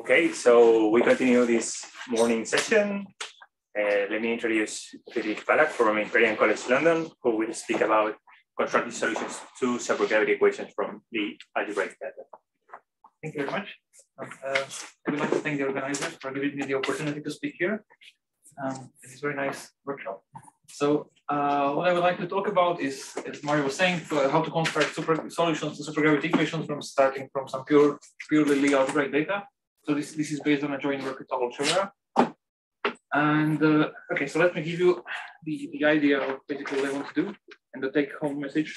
Okay, so we continue this morning session. Let me introduce Fridrich Valach from Imperial College London, who will speak about constructive solutions to supergravity equations from the algebraic data. Thank you very much. I would like to thank the organizers for giving me the opportunity to speak here. This is a very nice workshop. So what I would like to talk about is, as Mario was saying, how to construct solutions to supergravity equations starting from some purely Lie-algebraic data. So this is based on a joint work with Lie-algebra. And okay, so let me give you the idea of basically what I want to do and the take-home message.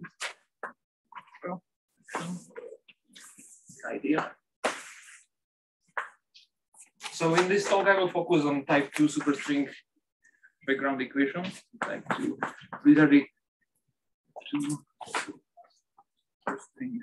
Idea. So in this talk, I will focus on type 2 superstring background equations. Type 2. These are the 2 superstring.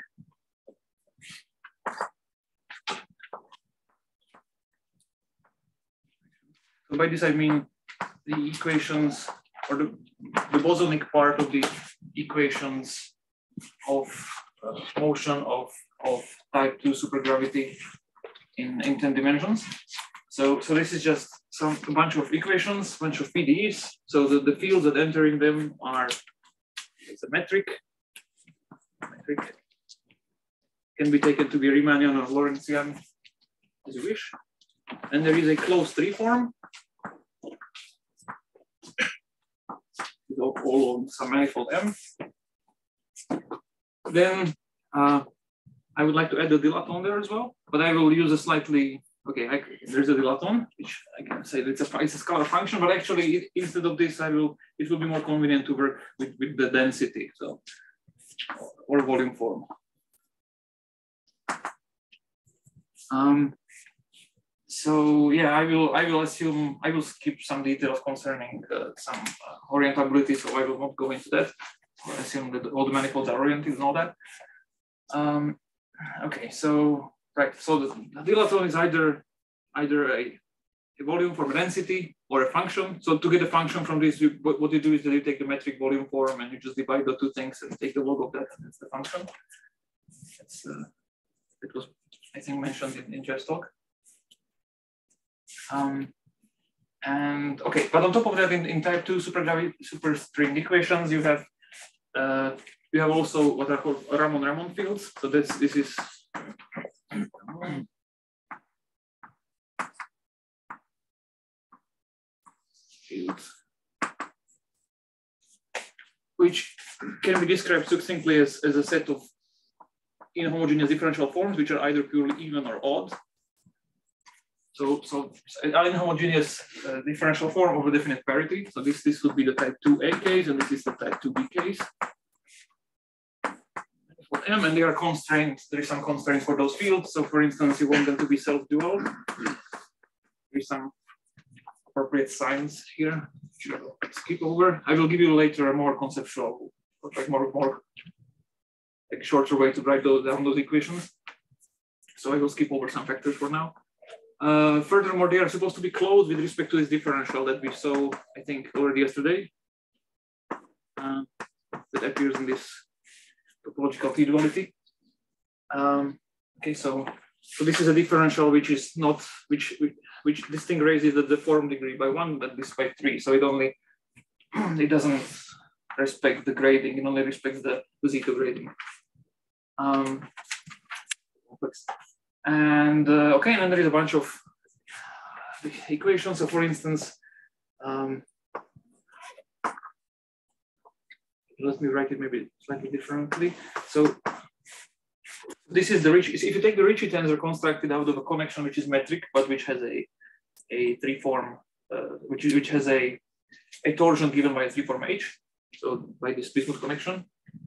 So by this I mean the equations or the bosonic part of the equations of motion of type 2 supergravity in 10 dimensions. So this is just a bunch of equations, bunch of PDEs. So the fields that entering them are, it's a metric. Can be taken to be Riemannian or Lorentzian as you wish. And there is a closed tree form. All on some manifold M. Then I would like to add the dilaton there as well, but I will use a slightly, okay, there's a dilaton, which I can say it's a scalar function, but actually instead of this, it will be more convenient to work with the density, so, or volume form. So yeah, I will skip some details concerning some orientability, so I will not go into that. I assume that all the manifolds are oriented and all that. Okay, so right, so the dilaton is either a volume form, a density, or a function. So to get a function from this, what you do is that you take the metric volume form and you just divide the two things and take the log of that, and that's the function. It was, I think, mentioned in Jeff's talk. And okay, but on top of that, in type 2 superstring equations, you have also what are called Ramon fields. So this is fields, which can be described succinctly as a set of inhomogeneous differential forms, which are either purely even or odd. So an inhomogeneous differential form of a definite parity. So this would be the type 2a case, and this is the type 2b case. For M, and they are constraints. There is some constraints for those fields. So for instance, you want them to be self-dual. There's some appropriate signs here, which I will skip over. I will give you later a more conceptual, like more like shorter way to write down those equations. So I will skip over some factors for now. Furthermore, they are supposed to be closed with respect to this differential that we saw, I think, already yesterday. That appears in this topological T-duality. Okay, so this is a differential which is not which this thing raises the form degree by 1, but this by 3. So it doesn't respect the grading. It only respects the zeta grading. And okay, and then there is a bunch of equations. So for instance, let me write it maybe slightly differently. So this is the Ricci. If you take the Ricci tensor constructed out of a connection which is metric, but which has a tree form, which has a torsion given by a tree form H, so by this bismuth connection,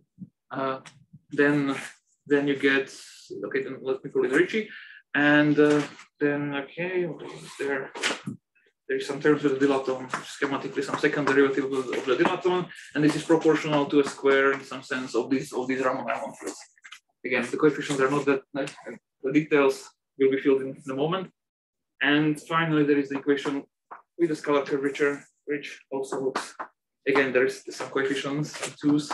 then you get, okay, then let me call it Ricci. And then, okay, what is there? There is some terms with the dilaton, schematically some second derivative of the dilaton, and this is proportional to a square in some sense of these Ramon fields. Again, the coefficients are not that nice, and the details will be filled in a moment. And finally, there is the equation with the scalar curvature, which also looks, again, there is some coefficients, some 2's.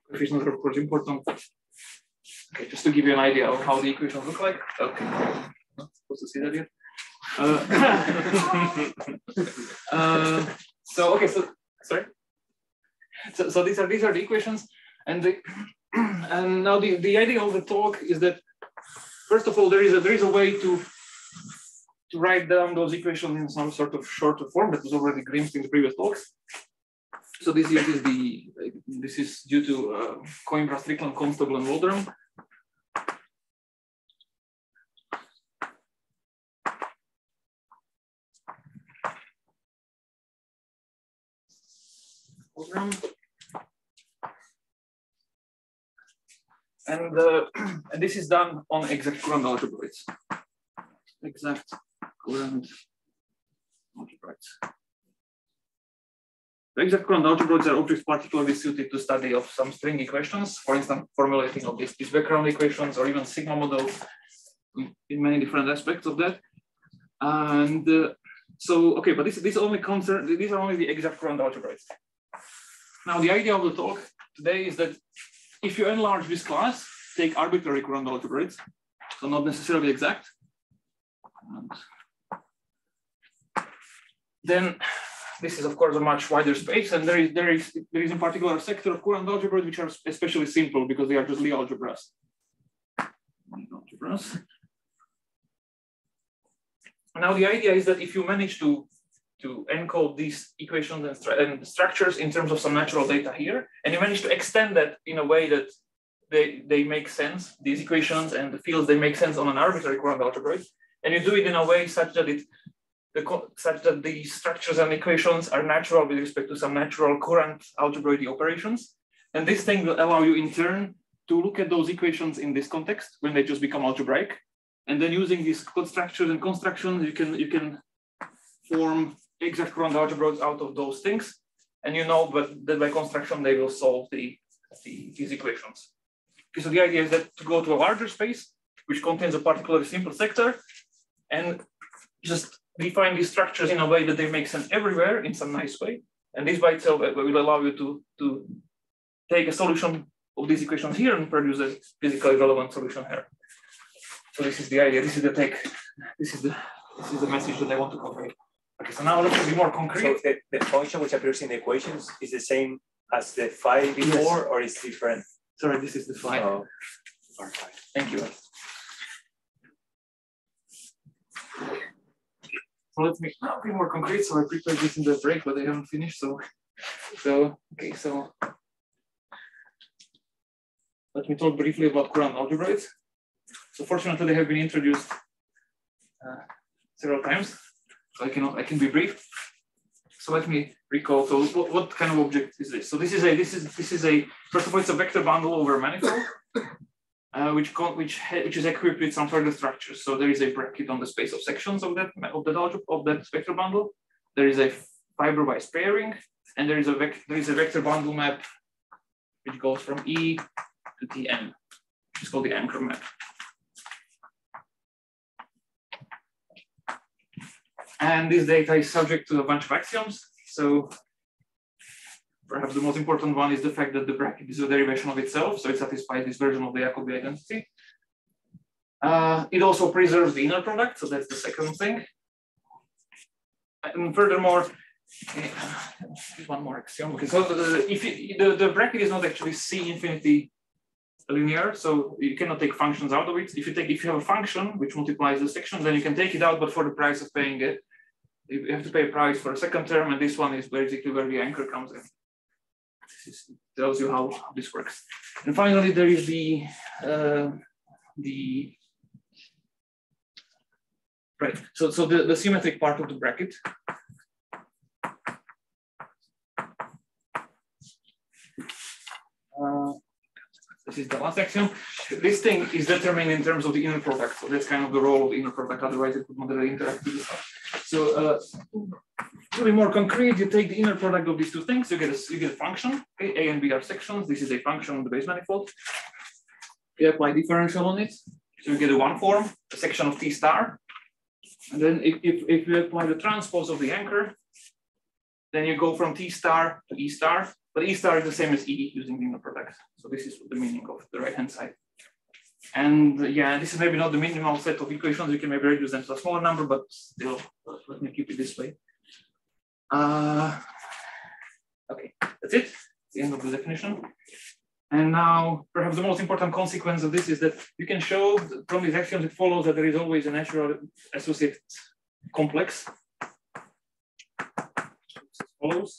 Coefficients are of course important. Okay, just to give you an idea of how the equations look like. Okay, not supposed to see that yet. So okay, so sorry. So these are the equations, and and now the idea of the talk is that first of all there is a way to write down those equations in some sort of shorter form that was already glimpsed in the previous talks. So this is due to Coimbra, Strickland, Constable, and Waldron. And this is done on exact Courant algebraics. Exact Courant algebraics. The exact Courant algebraics are objects particularly suited to study of some string equations, for instance, formulating of these background equations or even sigma models in many different aspects of that. And so, okay, but these are only the exact Courant algebraics. Now, the idea of the talk today is that if you enlarge this class, take arbitrary Courant algebraics, so not necessarily exact, and then this is of course a much wider space, and there is in particular a sector of Courant algebras which are especially simple because they are just Lie algebras. Now the idea is that if you manage to encode these equations and structures in terms of some natural data here, and you manage to extend that in a way that they make sense, these equations and the fields, they make sense on an arbitrary Courant algebra, and you do it in a way such that the structures and equations are natural with respect to some natural Courant algebraic operations. And this thing will allow you in turn to look at those equations in this context when they just become algebraic. And then using these structures and constructions, you can form exact Courant algebras out of those things. And you know, but that by construction, they will solve these equations. Okay, so the idea is that to go to a larger space, which contains a particularly simple sector, and just define these structures in a way that they make sense everywhere in some nice way. And this by itself will allow you to take a solution of these equations here and produce a physically relevant solution here. So this is the idea, this is the take, this is the message that I want to convey. Okay, so now let's be more concrete. So the function which appears in the equations is the same as the phi before, yes, or is different? Sorry, this is the phi. Oh. Thank you. So let me now be more concrete. So I prepared this in the break, but I haven't finished. So okay, so let me talk briefly about Courant algebraics. So fortunately, they have been introduced several times, so I can be brief. So let me recall. So what kind of object is this? So this is a first of all, it's a vector bundle over a manifold, which is equipped with some further structures. So there is a bracket on the space of sections of that vector bundle. There is a fiber-wise pairing, and there is a vector bundle map which goes from E to Tn, which is called the anchor map. And this data is subject to a bunch of axioms. So perhaps the most important one is the fact that the bracket is a derivation of itself. So it satisfies this version of the Jacobi identity. It also preserves the inner product. So that's the second thing. And furthermore, one more axiom. Okay, so the bracket is not actually C infinity linear, so you cannot take functions out of it. If you have a function which multiplies the sections, then you can take it out, but for the price of paying it, you have to pay a price for a second term, and this one is basically where the anchor comes in. This tells you how this works. And finally, there is right. So the symmetric part of the bracket. This is the last axiom. This thing is determined in terms of the inner product. So that's kind of the role of the inner product. Otherwise, it would not really interact with this stuff. So to be more concrete, you take the inner product of these two things. You get a function. Okay? A and B are sections. This is a function on the base manifold. You apply differential on it. So you get a one form, a section of T star. And then if you apply the transpose of the anchor, then you go from T star to E star. but E star is the same as E using linear product. So this is the meaning of the right-hand side. And yeah, this is maybe not the minimal set of equations. You can maybe reduce them to a smaller number, but still, let me keep it this way. Okay, that's it. It's the end of the definition. And now, perhaps the most important consequence of this is that you can show from these axioms it follows that there is always a natural associated complex. As follows.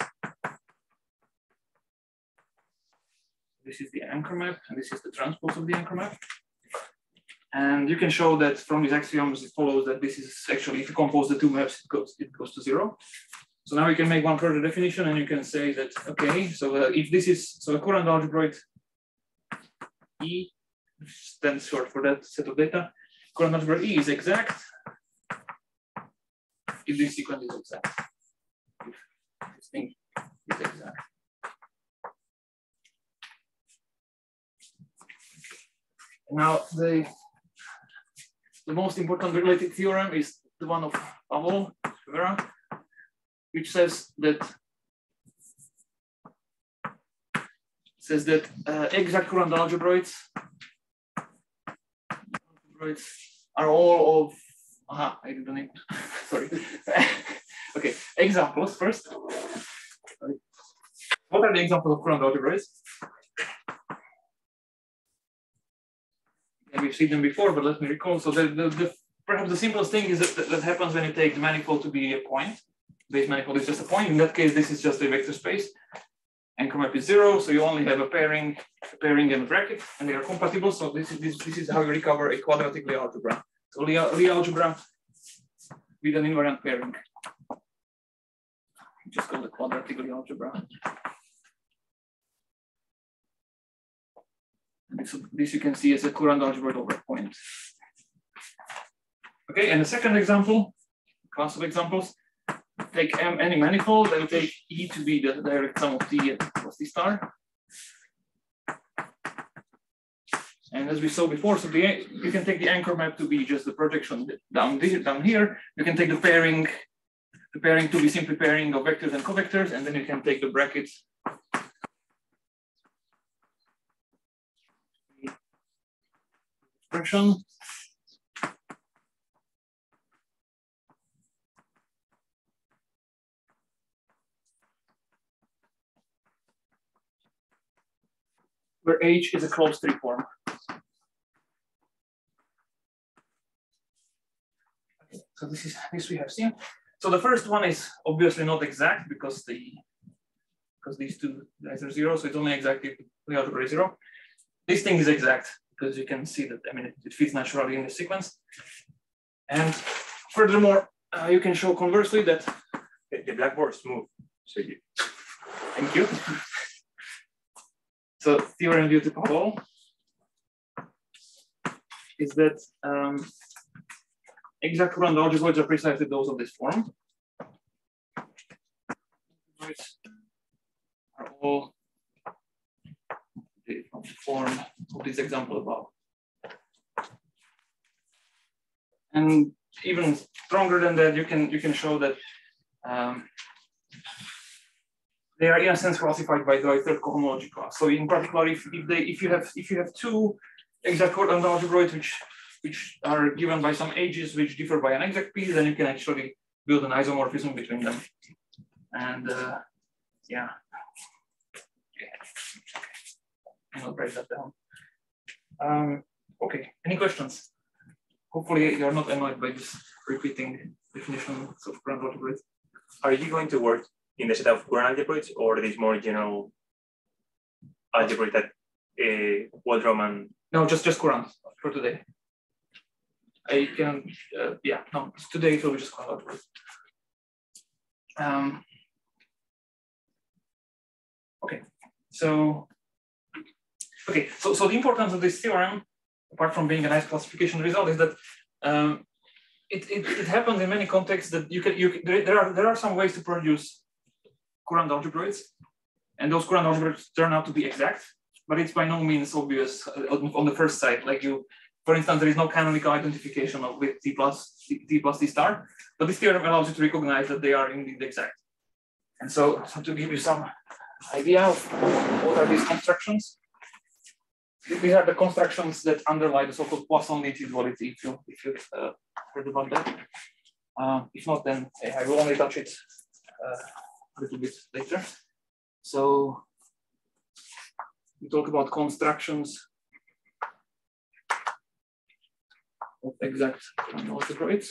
This is the anchor map, and this is the transpose of the anchor map. And you can show that from these axioms it follows that this is actually, if you compose the two maps, it goes to zero. So now we can make one further definition, and you can say that, okay, so if this is, so the current algebraic E stands short for that set of data. Current algebra E is exact if this sequence is exact. If this thing is exact. Now the most important related theorem is the one of Valach, which says that exact current algebraics are all of, I didn't need, sorry. Okay, examples first. What are the examples of current algebraics? And we've seen them before, but let me recall. So perhaps the simplest thing is that happens when you take the manifold to be a point. Base manifold is just a point. In that case, this is just a vector space. Anchor map is zero, so you only have a pairing and a bracket, and they are compatible. So this is how you recover a quadratic Lie algebra. So Lie algebra with an invariant pairing. Just call it quadratic Lie algebra. And this you can see as a current algebra over a point. Okay, and the second example, class of examples. Take any manifold and take E to be the direct sum of T plus T star. And as we saw before, so you can take the anchor map to be just the projection down here. You can take the pairing to be simply pairing of vectors and covectors, and then you can take the brackets. Expression. Where H is a closed tree form. Okay, so this we have seen. So the first one is obviously not exact because these two guys are zero, so it's only exact if the algebra is zero. This thing is exact because you can see that, I mean, it fits naturally in the sequence. And furthermore, you can show conversely that the blackboard is smooth. So thank you. So theorem due to Valach is that exact current algebroids are precisely those of this form. Are all of the form of this example above. And even stronger than that, you can show that they are in a sense classified by the third cohomology class. So in particular, if you have two exact current algebroids which are given by some ages which differ by an exact piece, then you can actually build an isomorphism between them. And yeah, I'll break that down. Okay, any questions? Hopefully you're not annoyed by this repeating definition of current algebroids. Are you going to work in the set of current algebroids or this more general algebra that Waldrom and? No, just current for today. I can, yeah, no, today it will be just current algebroids. Okay, so the importance of this theorem, apart from being a nice classification result, is that it happens in many contexts that there are some ways to produce current algebroids, and those current algebroids turn out to be exact, but it's by no means obvious on the first sight. Like for instance, there is no canonical identification of with T plus T star, but this theorem allows you to recognize that they are indeed exact. And so to give you some idea of what are these constructions. These are the constructions that underlie the so-called Poisson-Lie duality, if you heard about that. If not, then I will only touch it a little bit later. So we talk about constructions of exact algebraics.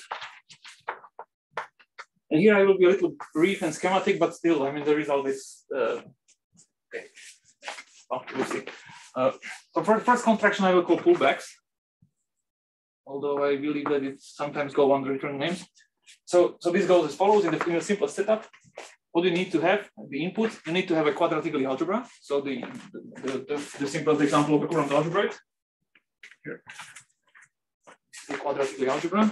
And here I will be a little brief and schematic, but still, I mean, the result is okay. Oh, we'll see. So for the first construction, I will call pullbacks, although I believe that it sometimes go under different names. So this goes as follows in the simplest setup. What you need to have, the input, you need to have a quadratic Lie algebra. So the simplest example of a current algebra. Here. The quadratic Lie algebra.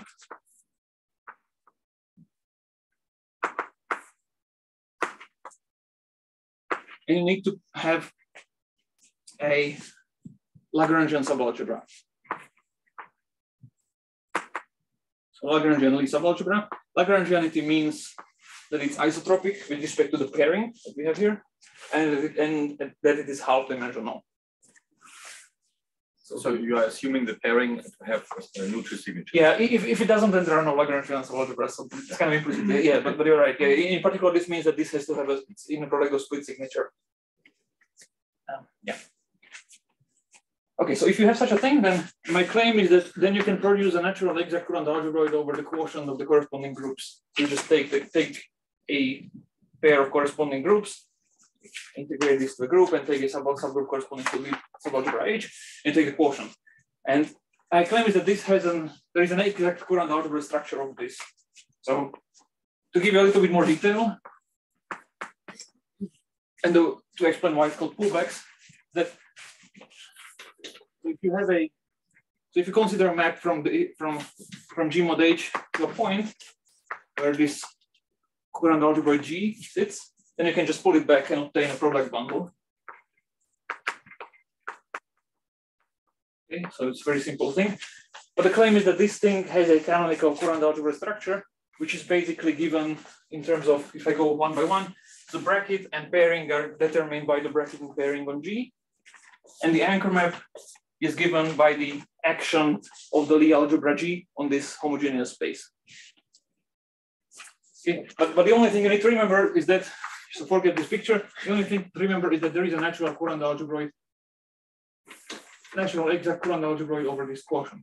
And you need to have a Lagrangian subalgebra. So Lagrangian Lie subalgebra. Lagrangianity means that it's isotropic with respect to the pairing that we have here, and that it is half-dimensional. So you are assuming the pairing to have a neutral signature. Yeah, if it doesn't, then there are no Lagrangian subalgebras. So it's kind of implicit. Yeah, but you're right. Yeah, in particular, this means that this has to have a inner product of split signature. Yeah. Okay, so if you have such a thing, then my claim is that then you can produce a natural exact current algebroid over the quotient of the corresponding groups. So you just take a pair of corresponding groups, integrate this to a group, and take a subgroup corresponding to the subalgebra H, and take a quotient. And my claim is that this has there is an exact current algebra structure of this. So to give you a little bit more detail, and to explain why it's called pullbacks, that if you have if you consider a map from G mod H to a point where this current algebra G sits, then you can just pull it back and obtain a product bundle. Okay, so it's a very simple thing. But the claim is that this thing has a canonical current algebra structure, which is basically given in terms of, if I go one by one, the bracket and pairing are determined by the bracket and pairing on G. And the anchor map is given by the action of the Lie algebra G on this homogeneous space. Okay. But the only thing you need to remember is that, so forget this picture, the only thing to remember is that there is a natural current algebroid, natural exact current algebroid over this quotient.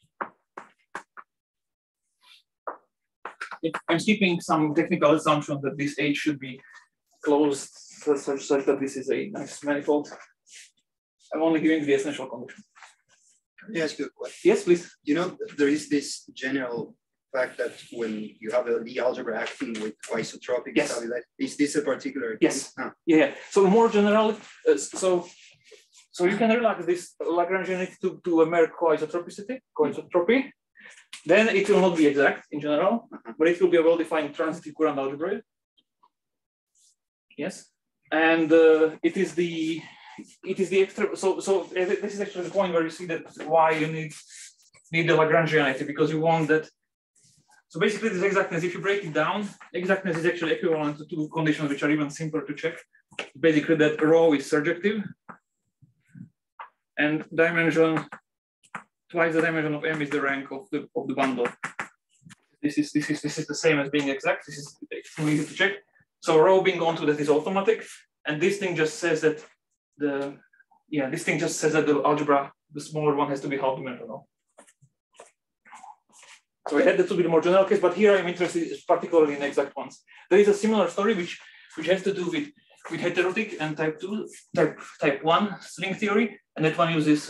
I'm skipping some technical assumption that this H should be closed such that this is a nice manifold. I'm only giving the essential condition. Can I ask you a question? Yes, please. You know, there is this general fact that when you have a Lie algebra acting with isotropic, yes. Is this a particular yes. case? Huh. Yeah. So more generally, so you can relax this Lagrangianity to a mere coisotropy. Then it will not be exact in general, but it will be a well-defined transitive current algebra. Yes, and it is the extra. So this is actually the point where you see that why you need the Lagrangianity, because you want that. So basically, this exactness, if you break it down, exactness is actually equivalent to two conditions which are even simpler to check. Basically, that rho is surjective, and dimension twice the dimension of M is the rank of the bundle. This is the same as being exact. This is extremely easy to check. So rho being onto that is automatic, and this thing just says that the algebra, the smaller one, has to be half-dimensional. So I had that to be the more general case, but here I'm interested particularly in exact ones. There is a similar story which has to do with heterotic and type 1 string theory, and that one uses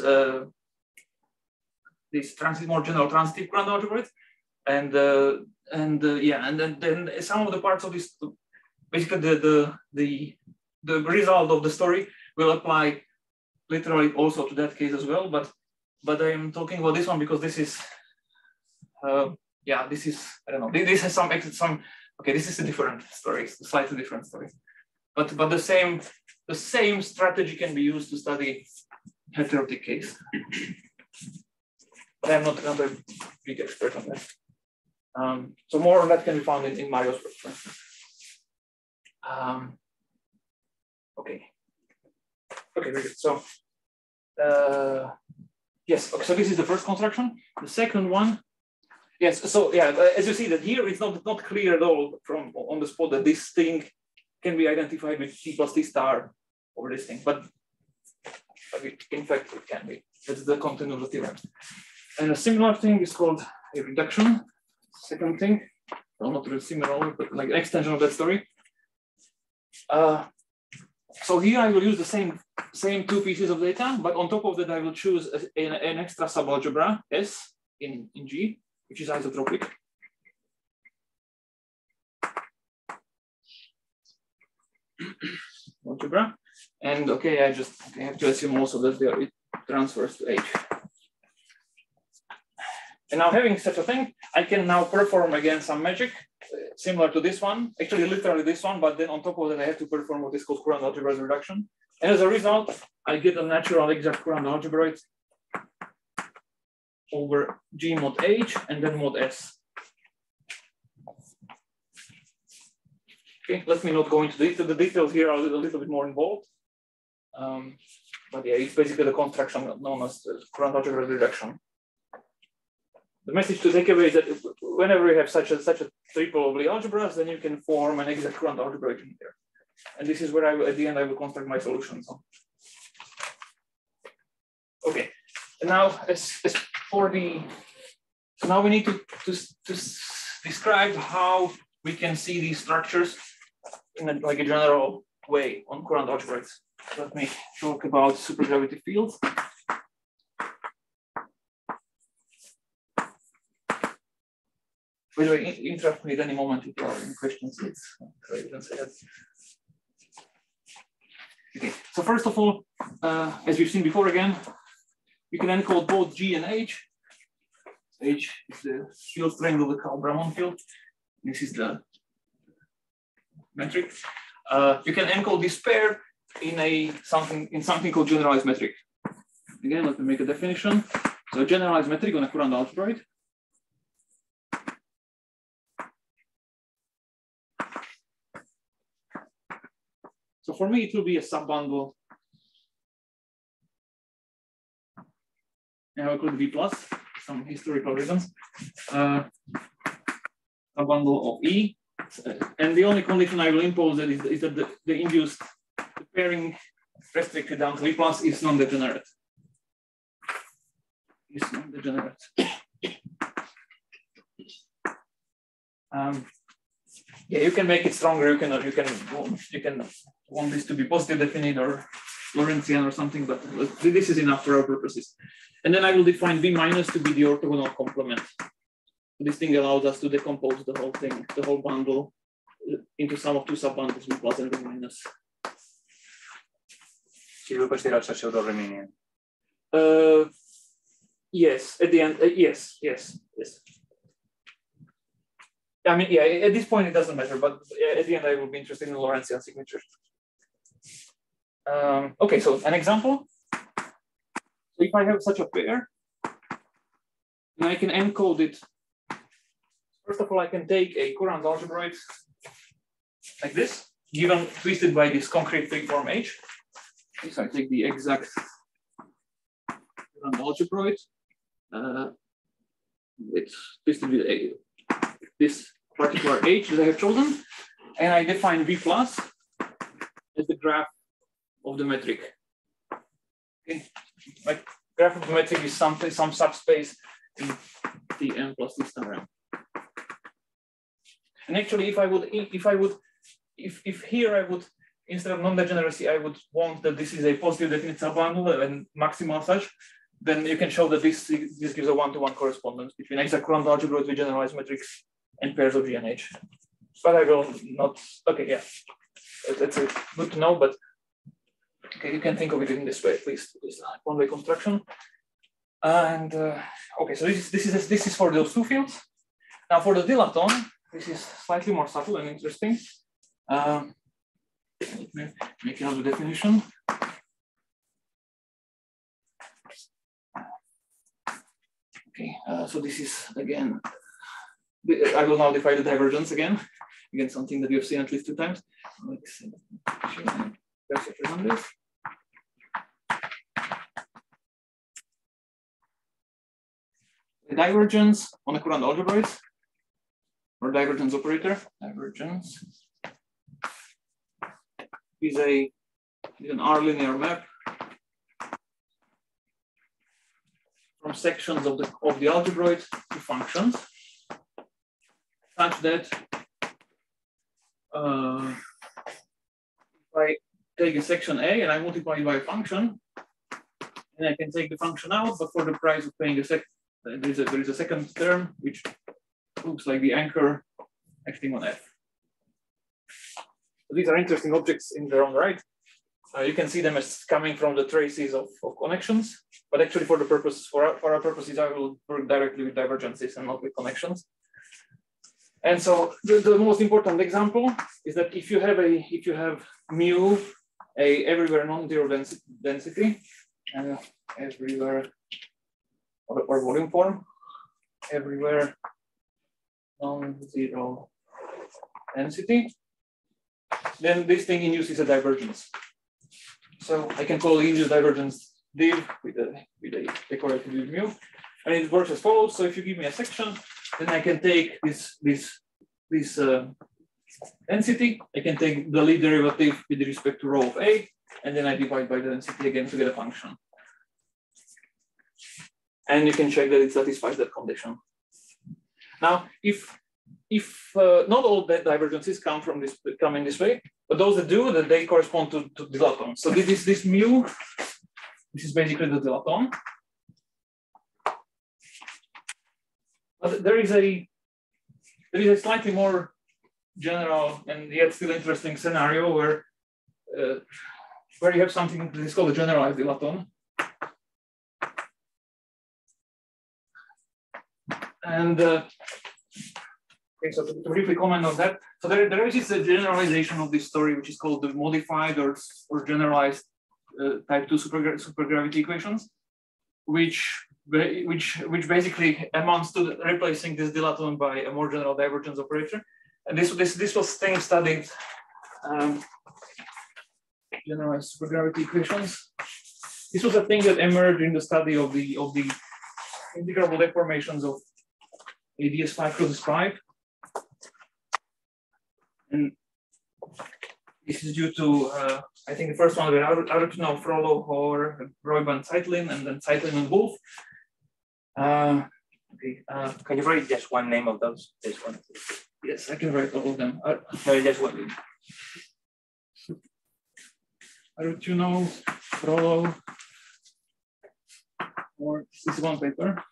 this more general transitive current algebra, and then some of the parts of this, basically the result of the story will apply literally also to that case as well. But I'm talking about this one because this is this is, I don't know, this has some okay, this is a different story, it's a slightly different story, but the same strategy can be used to study heterotic case. But I'm not a big expert on that. So more on that can be found in Mario's work, for instance. Okay. Okay, very good. So, yes, okay, so this is the first construction. The second one, yes, so yeah, as you see that here, it's not clear at all from on the spot that this thing can be identified with T plus T star over this thing, but in fact, it can be. That's the content of the theorem. And a similar thing is called a reduction. Second thing, well, not really similar, but like an extension of that story. So here I will use the same two pieces of data, but on top of that I will choose an extra subalgebra S in G, which is isotropic. Algebra. And okay, I have to assume also that it transfers to H. And now having such a thing, I can now perform again some magic similar to this one, actually literally this one, but then on top of that, I have to perform what is called Courant algebra reduction. And as a result, I get a natural exact Courant algebra over G mod H and then mod S. Okay, let me not go into the details here, are a little bit more involved. But yeah, it's basically the construction known as the Courant algebra reduction. The message to take away is that whenever you have such a triple of Lie algebras, then you can form an exact Courant algebra in here. And this is where at the end I will construct my solutions. Okay, and now as for so now we need to describe how we can see these structures in like a general way on Courant algebra. Let me talk about supergravity fields. By the way, interrupt me at any moment if you have any questions. Okay, so first of all, as we've seen before again, we can encode both G and H. H is the field strength of the Bramon field. This is the metric. You can encode this pair in something called generalized metric. Again, let me make a definition. So generalized metric on a Courant algebra. So for me, it will be a subbundle. I will include V plus, some historical reasons. A bundle of E. And the only condition I will impose is that the induced the pairing restricted down to V plus is non-degenerate. Is non-degenerate. Yeah, you can make it stronger. You can want this to be positive definite or Lorentzian or something, but this is enough for our purposes. And then I will define V minus to be the orthogonal complement. This thing allows us to decompose the whole thing, the whole bundle, into sum of two subbundles, V plus and V minus. So you will consider also pseudo-Riemannian? Yes, at the end, yes. I mean, yeah, at this point it doesn't matter, but at the end I will be interested in Lorentzian signatures. Okay, so an example. So if I have such a pair, then I can encode it. First of all, I can take a Courant algebra like this, given twisted by this concrete free form H. So I take the exact Courant algebra it's twisted with this particular H that I have chosen, and I define V plus as the graph of the metric. Okay, my graph of the metric is some subspace in Tm plus T star m. And actually, if here I would, instead of non-degeneracy, I would want that this is a positive definite subbundle and maximal such, then you can show that this gives a one-to-one correspondence between exact Courant algebra with generalized metrics and pairs of G and H. But I will not, okay, yeah. That's good to know, but okay, you can think of it in this way, at least one-way construction. And okay, so this is for those two fields. Now for the dilaton, this is slightly more subtle and interesting. Let me make another definition. Okay, so this is again, I will now define the divergence again. Again, something that we have seen at least 2 times. Let's represent this. The divergence on a current algebroid, or divergence operator. Divergence is an R-linear map from sections of the algebroid to functions, such that if I take a section A and I multiply it by a function, and I can take the function out, but for the price of paying there is a second term which looks like the anchor acting on F. So these are interesting objects in their own right. You can see them as coming from the traces of connections, but actually for our purposes, I will work directly with divergences and not with connections. And so the most important example is that if you have mu a everywhere non-zero density, everywhere or volume form, everywhere non-zero density, then this thing induces a divergence. So I can call the induced divergence div with a decorated with mu, and it works as follows. So if you give me a section, then I can take this density. I can take the Lie derivative with respect to rho of A, and then I divide by the density again to get a function. And you can check that it satisfies that condition. Now, if not all the divergences come in this way, but those that do, that they correspond to dilaton. So this mu, this is basically the dilaton. But there is a slightly more general and yet still interesting scenario where you have something that is called a generalized dilaton. And okay, so to briefly comment on that, so there is a generalization of this story, which is called the modified or generalized type 2 supergravity equations, which basically amounts to replacing this dilaton by a more general divergence operator. And this was thing studied, generalized supergravity equations. This was a thing that emerged in the study of the integrable deformations of ADS5 crosses 5. And this is due to, I think the first one were Arutino, Frollo, Hoare, Roybal, Zeitlin, and then Zeitlin and Wolf. Okay, can you write just one name of those? This one. Yes, I can write all of them. No, just one. Arutino, Frollo, or this is one paper.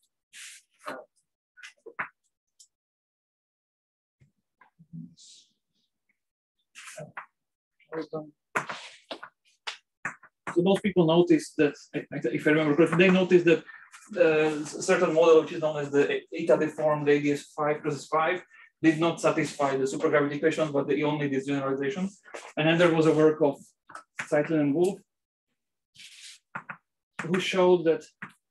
So those people noticed that, if I remember correctly, they noticed that a certain model, which is known as the eta deformed ADS5 crosses 5, did not satisfy the supergravity equations, but only this generalization. And then there was a work of Zeitlin and Wolf, who showed that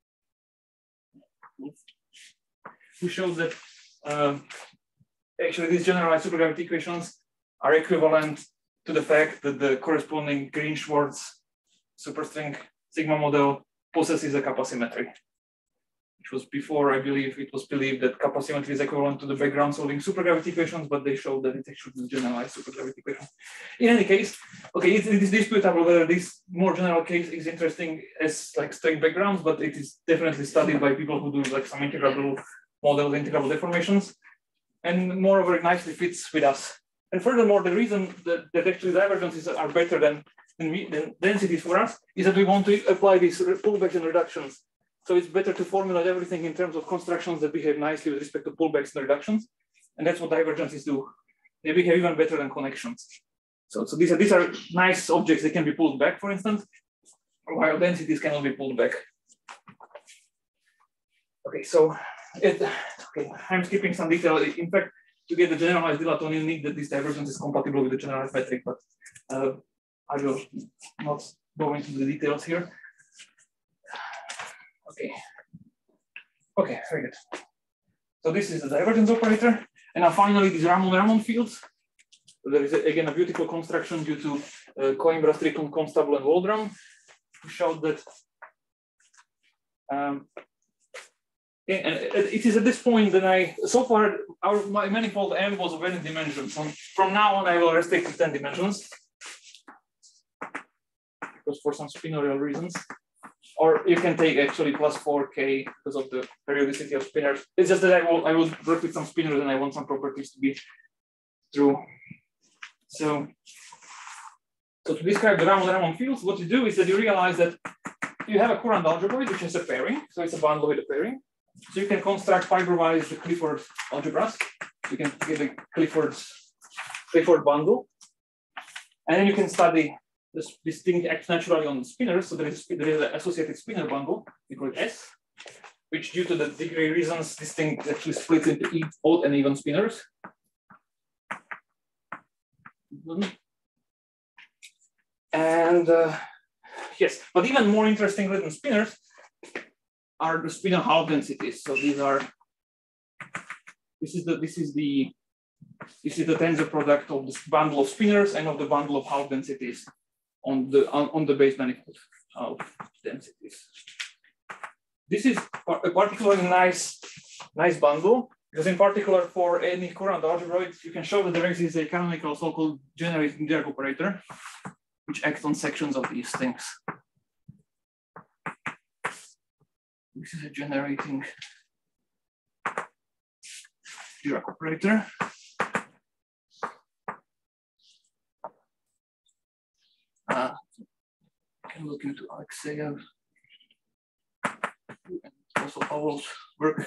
actually these generalized supergravity equations are equivalent to the fact that the corresponding Green-Schwarz superstring sigma model possesses a kappa symmetry, which was before, I believe, it was believed that kappa symmetry is equivalent to the background solving supergravity equations, but they showed that it actually is generalized supergravity equation. In any case, okay, it is disputable whether this more general case is interesting as like straight backgrounds, but it is definitely studied by people who do like some integrable models, integrable deformations, and moreover, it nicely fits with us. And furthermore, the reason that actually divergences are better than densities for us is that we want to apply these pullbacks and reductions. So it's better to formulate everything in terms of constructions that behave nicely with respect to pullbacks and reductions. And that's what divergences do. They behave even better than connections. So these are nice objects that can be pulled back, for instance, while densities cannot be pulled back. Okay, so I'm skipping some detail. In fact, to get the generalized dilaton, you need that this divergence is compatible with the generalized metric, but I will not go into the details here. Okay, very good. So this is the divergence operator. And now finally, these Ramon fields. there is again a beautiful construction due to Coimbra, Strickland, Constable, and Waldron, who showed that. And it is at this point that so far my manifold M was of any dimensions. So from now on, I will restrict to 10 dimensions, because for some spinorial reasons. Or you can take actually plus 4k because of the periodicity of spinors. It's just that I will work with some spinors and I want some properties to be true. So to describe the Ramon-Ramon fields, what you do is that you realize that you have a Courant algebroid which has a pairing, so it's a bundle with a pairing. So you can construct fiber-wise the Clifford algebras. You can get a Clifford bundle, and then you can study this thing acts naturally on the spinners. So there is an associated spinor bundle, we call it S, which due to the degree reasons, this thing actually splits into odd and even spinors. And yes, but even more interesting than spinors are the spinor half densities. So these are this is the tensor product of this bundle of spinors and of the bundle of half densities on the base manifold of densities. This is a particularly nice bundle, because in particular for any Courant algebroid, you can show that there exists a canonical so-called generating Dirac operator, which acts on sections of these things. This is a generating Dirac operator. Can look into Alexeyev and also Powell's work.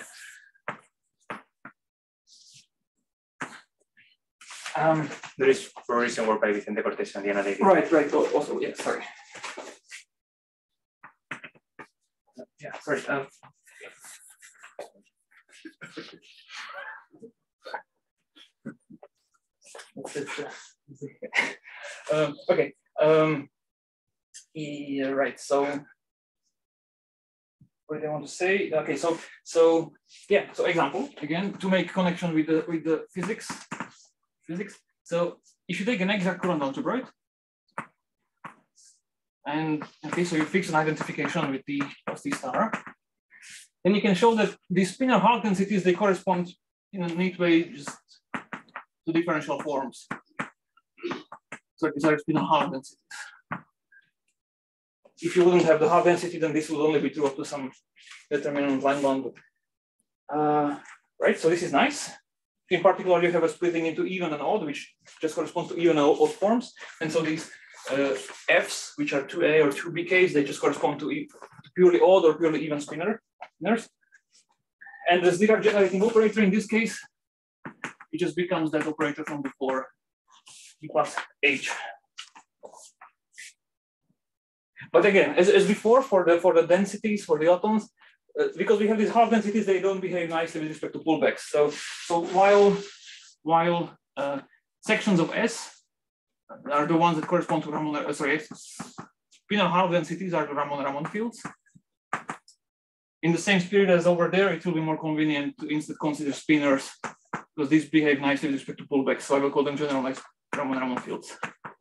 There is for recent work by Vicente Cortés and Diana David. Right. Also, yeah, sorry. Yeah, sorry. Okay. Yeah, right. So, what did I want to say? Okay. So yeah. So example again to make connection with the physics. So if you take an exact Courant algebroid, and okay, so you fix an identification with the T star, then you can show that the spinor half densities, they correspond in a neat way just to differential forms. So these are spinor half densities. If you wouldn't have the half density, then this would only be true up to some determinant line bundle. Right, so this is nice. In particular, you have a splitting into even and odd, which just corresponds to even and odd forms. And so these Fs, which are 2A or 2BKs, they just correspond to purely odd or purely even spinors. And the Dirac generating operator in this case, it just becomes that operator from before, E plus H. But again, as before, for the densities, for the atoms, because we have these half densities, they don't behave nicely with respect to pullbacks. So while sections of S are the ones that correspond to Ramon, spinor half densities are the Ramon-Ramon fields. In the same spirit as over there, it will be more convenient to instead consider spinors, because these behave nicely with respect to pullbacks. So I will call them generalized Ramon-Ramon fields.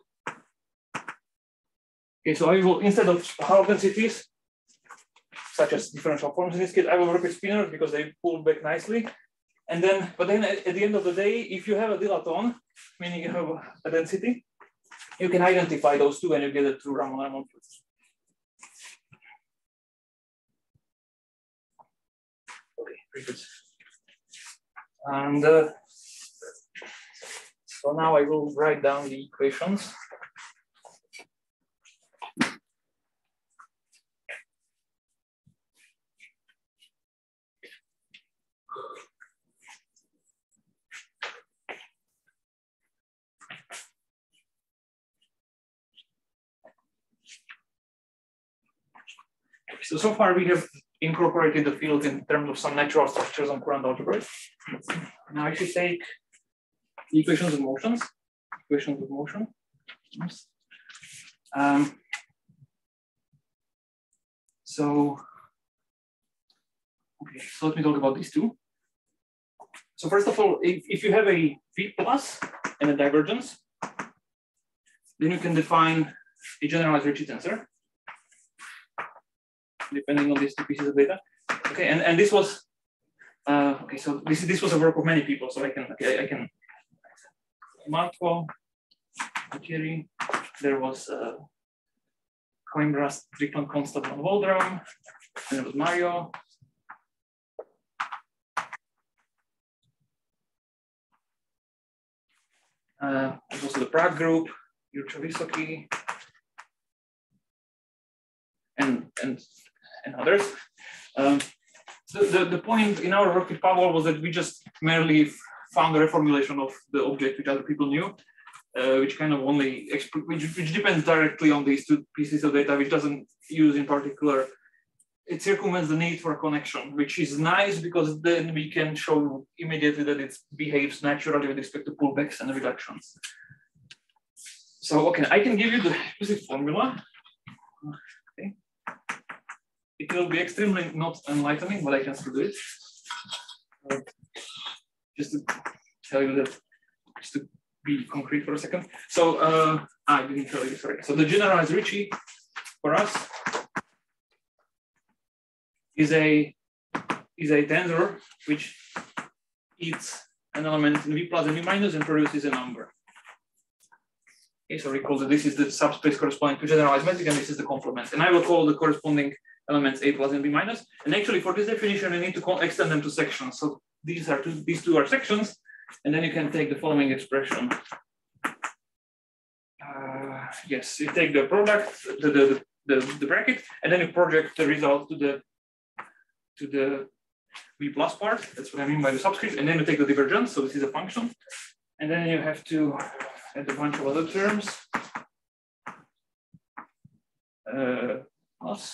Okay, so I will, instead of half densities, such as differential forms in this case, I will work with spinors because they pull back nicely. And then, but then at the end of the day, if you have a dilaton, meaning you have a density, you can identify those two and you get it through Ramon-Ramon fields. Okay, very good. And so now I will write down the equations. So far we have incorporated the fields in terms of some natural structures on Courant algebra. Now I should take the equations of motions. Equations of motion. So let me talk about these two. So first of all, if you have a V plus and a divergence, then you can define a generalized Ricci tensor, depending on these two pieces of data. Okay, and this was okay. So this was a work of many people. So I can Marco, Thierry. There was Coimbra, Strickland, Constant, and Waldram. And there was Mario. There's also the Prague group, Jurčo Vysoky, and others. The point in our work with Pavel was that we just merely found a reformulation of the object which other people knew, which kind of only which depends directly on these two pieces of data, which doesn't use in particular. It circumvents the need for a connection, which is nice because then we can show immediately that it behaves naturally with respect to pullbacks and reductions. So, okay, I can give you the explicit formula. Okay. It will be extremely not enlightening, but I can still do it. Just to tell you that, just to be concrete for a second. So, I didn't tell you, sorry. So the generalized Ricci for us is a tensor which eats an element in V plus and V minus and produces a number. Okay, so recall that this is the subspace corresponding to generalized metric and this is the complement. And I will call the corresponding elements A plus and B minus. And actually for this definition, I need to extend them to sections. So these two are sections, and then you can take the following expression. Yes, you take the product, the bracket, and then you project the result to the V plus part. That's what I mean by the subscript. And then you take the divergence. So this is a function. And then you have to add a bunch of other terms. Plus.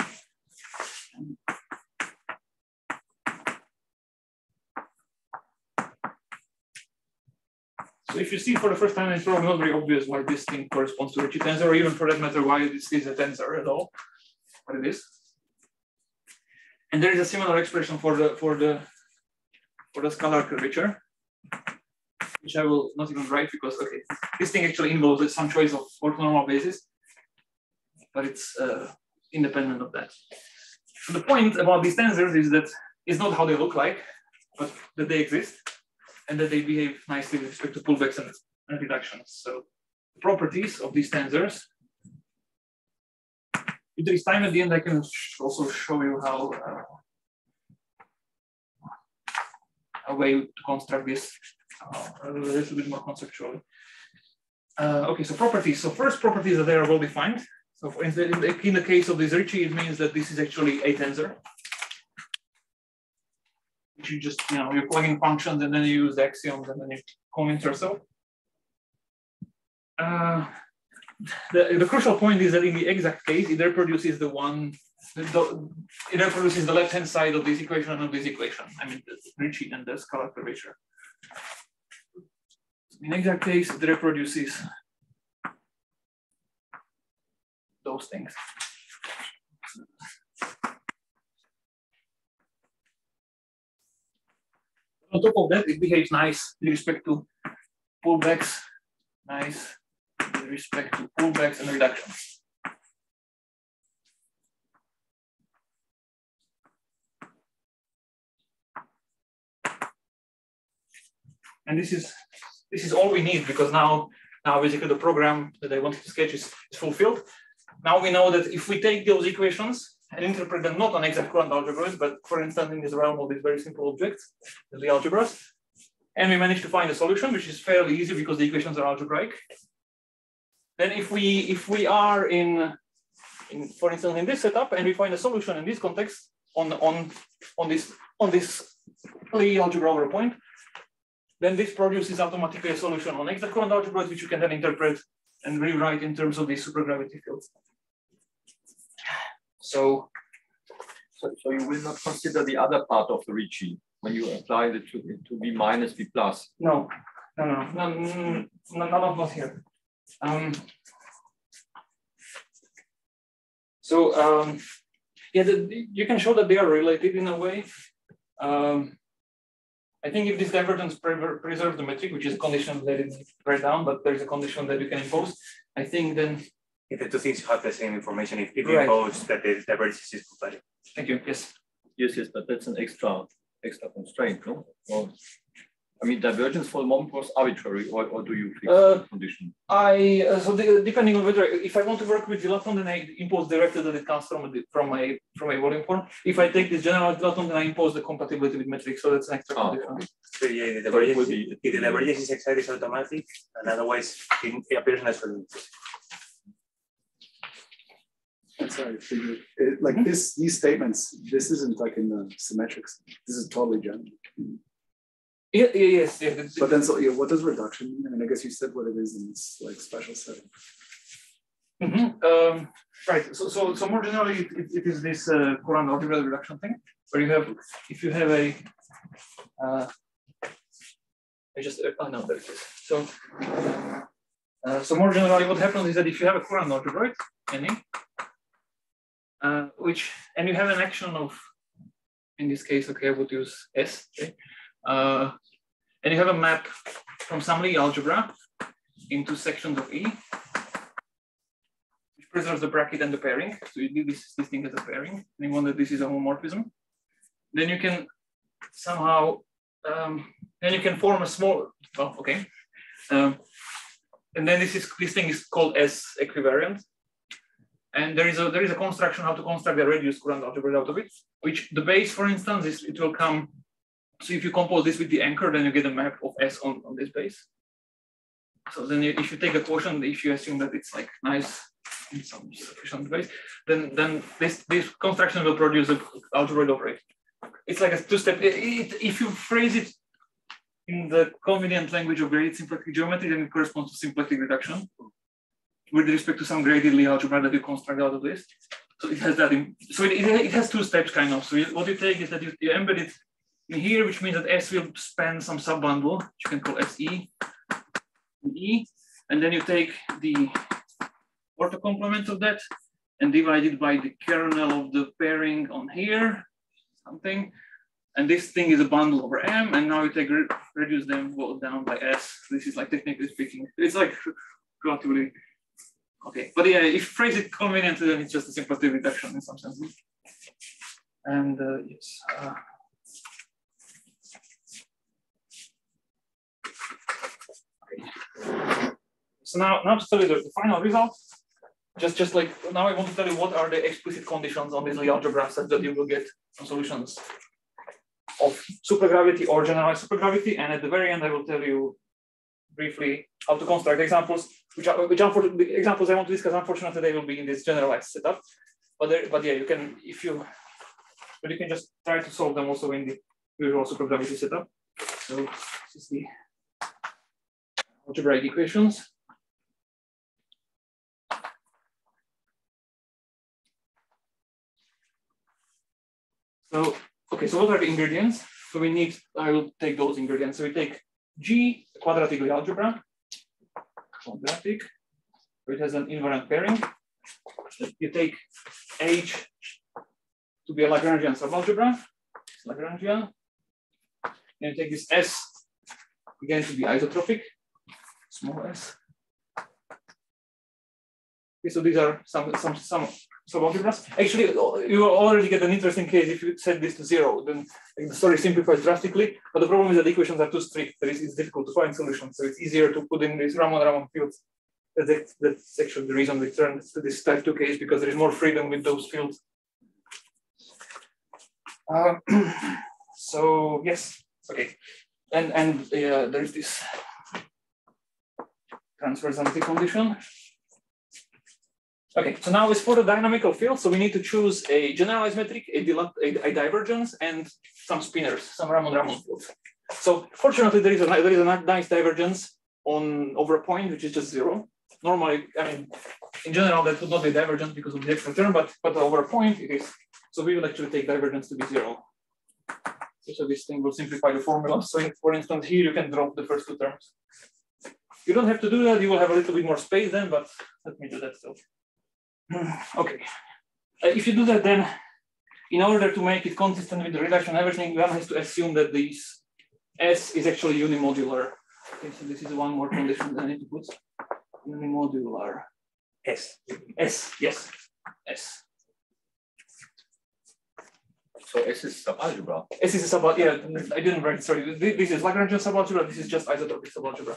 So if you see for the first time, it's probably not very obvious why this thing corresponds to a Ricci tensor, or even for that matter, why this is a tensor at all. What it is. And there is a similar expression for the scalar curvature, which I will not even write because okay, this thing actually involves some choice of orthonormal basis, but it's independent of that. So the point about these tensors is that it's not how they look like, but that they exist and that they behave nicely with respect to pullbacks and reductions. So the properties of these tensors. If there is time at the end, I can also show you how a way to construct this a little bit more conceptually. Okay, so properties. So first properties that they are well defined. So for instance, in the case of this Ricci, it means that this is actually a tensor. Which you just, you're plugging functions and then you use the axioms and then you convince yourself. The crucial point is that in the exact case, it reproduces the left-hand side of this equation and of this equation. I mean, the Ricci and the scalar curvature. In exact case, it reproduces those things. On top of that, it behaves nice with respect to pullbacks, nice with respect to pullbacks and reductions. And this is all we need because now basically the program that I wanted to sketch is fulfilled. Now we know that if we take those equations and interpret them not on exact current algebras, but for instance in this realm of these very simple objects, the Lie-algebras, and we manage to find a solution, which is fairly easy because the equations are algebraic. Then if we are in for instance in this setup and we find a solution in this context on this Lie-algebra over a point, then this produces automatically a solution on exact current algebras, which you can then interpret and rewrite in terms of these supergravity fields. So you will not consider the other part of the Ricci when you apply the to V minus V plus. No, not here. Yeah, you can show that they are related in a way. I think if this divergence preserves the metric, which is a condition that is write down, but there is a condition that you can impose. I think then. If the two things have the same information, if you Right. impose that the divergence is compatible. Thank you. Yes. Yes, but that's an extra constraint, no? Or, I mean, divergence for the moment was arbitrary, or do you fix the condition? Depending on whether if I want to work with dilaton, then I impose directly that it comes from a volume form. If I take this generalized dilaton, then I impose the compatibility with metric. So that's an extra condition. So yeah, the divergence, if the divergence is excited, is automatic, and otherwise it appears naturally. Sorry, like these statements, this isn't like in the symmetrics. This is totally general. Yes. But then, so what does reduction mean? I mean, I guess you said what it is in this like special setting. Right. So more generally, it is this Courant algebra reduction thing, where you have, if you have a, no, there it is. So more generally, what happens is that if you have a Courant algebra, any, and you have an action of, in this case, okay, I would use S, okay, and you have a map from some Lie algebra into sections of E, which preserves the bracket and the pairing. So you do this thing as a pairing, and you want that this is a homomorphism. Then you can somehow, then you can form a small, oh, okay. And then this thing is called S equivariant. And there is a construction how to construct a reduced Courant algebra out of it, which the base, for instance, is it will come. So if you compose this with the anchor, then you get a map of S on this base. So then if you take a quotient, if you assume that it's like nice in some sufficient base, then this construction will produce an algebraic operator. It's like a two-step. If you phrase it in the convenient language of graded symplectic geometry, then it corresponds to symplectic reduction with respect to some graded Lie algebra that you construct out of this. So it has that. It has two steps kind of. So what you take is that you embed it in here, which means that S will span some subbundle, which you can call SE, E, and then you take the orthocomplement of that and divide it by the kernel of the pairing on here, something. And this thing is a bundle over M, and now you take reduce them down by S. This is like technically speaking, it's like relatively okay. But yeah, if you phrase it conveniently, then it's just a symplectic reduction in some sense. And yes. So now to tell you the final result, just like now I want to tell you what are the explicit conditions on these Lie algebra such that you will get some solutions of supergravity or generalized supergravity, and at the very end I will tell you briefly how to construct examples, which the examples I want to discuss, unfortunately they will be in this generalized setup, but yeah, you can you can just try to solve them also in the usual supergravity setup. So this is the algebraic equations. So, okay, so what are the ingredients? So we need, I will take those ingredients. So we take G, quadratic Lie algebra, quadratic, so it has an invariant pairing. You take H to be a Lagrangian subalgebra, Lagrangian. And you take this S again to be isotropic, small s. Okay, so these are some subalgebras. Actually, you will already get an interesting case if you set this to 0. Then the story simplifies drastically. But the problem is that the equations are too strict. It's difficult to find solutions. So it's easier to put in these Ramon fields. That's actually the reason we turned to this type 2 case, because there is more freedom with those fields. So yes, okay, and there is this transversality condition. Okay, so now it's for the dynamical field. So we need to choose a generalized metric, a divergence, and some spinors, some Ramon fields. So fortunately, there is a nice divergence over a point, which is just 0. Normally, I mean, in general, that would not be divergent because of the extra term, but over a point it is. So we will actually take divergence to be 0. So this thing will simplify the formula. So for instance, here you can drop the first 2 terms. You don't have to do that. You will have a little bit more space then, but let me do that still. Okay. If you do that, then in order to make it consistent with the reduction and everything, one has to assume that this S is actually unimodular. Okay, so this is one more condition that I need to put. unimodular. S. S, yes, S. So S is subalgebra. S is a subalgebra. Yeah, I didn't write. Sorry, this is Lagrangian subalgebra. This is just isotropic subalgebra.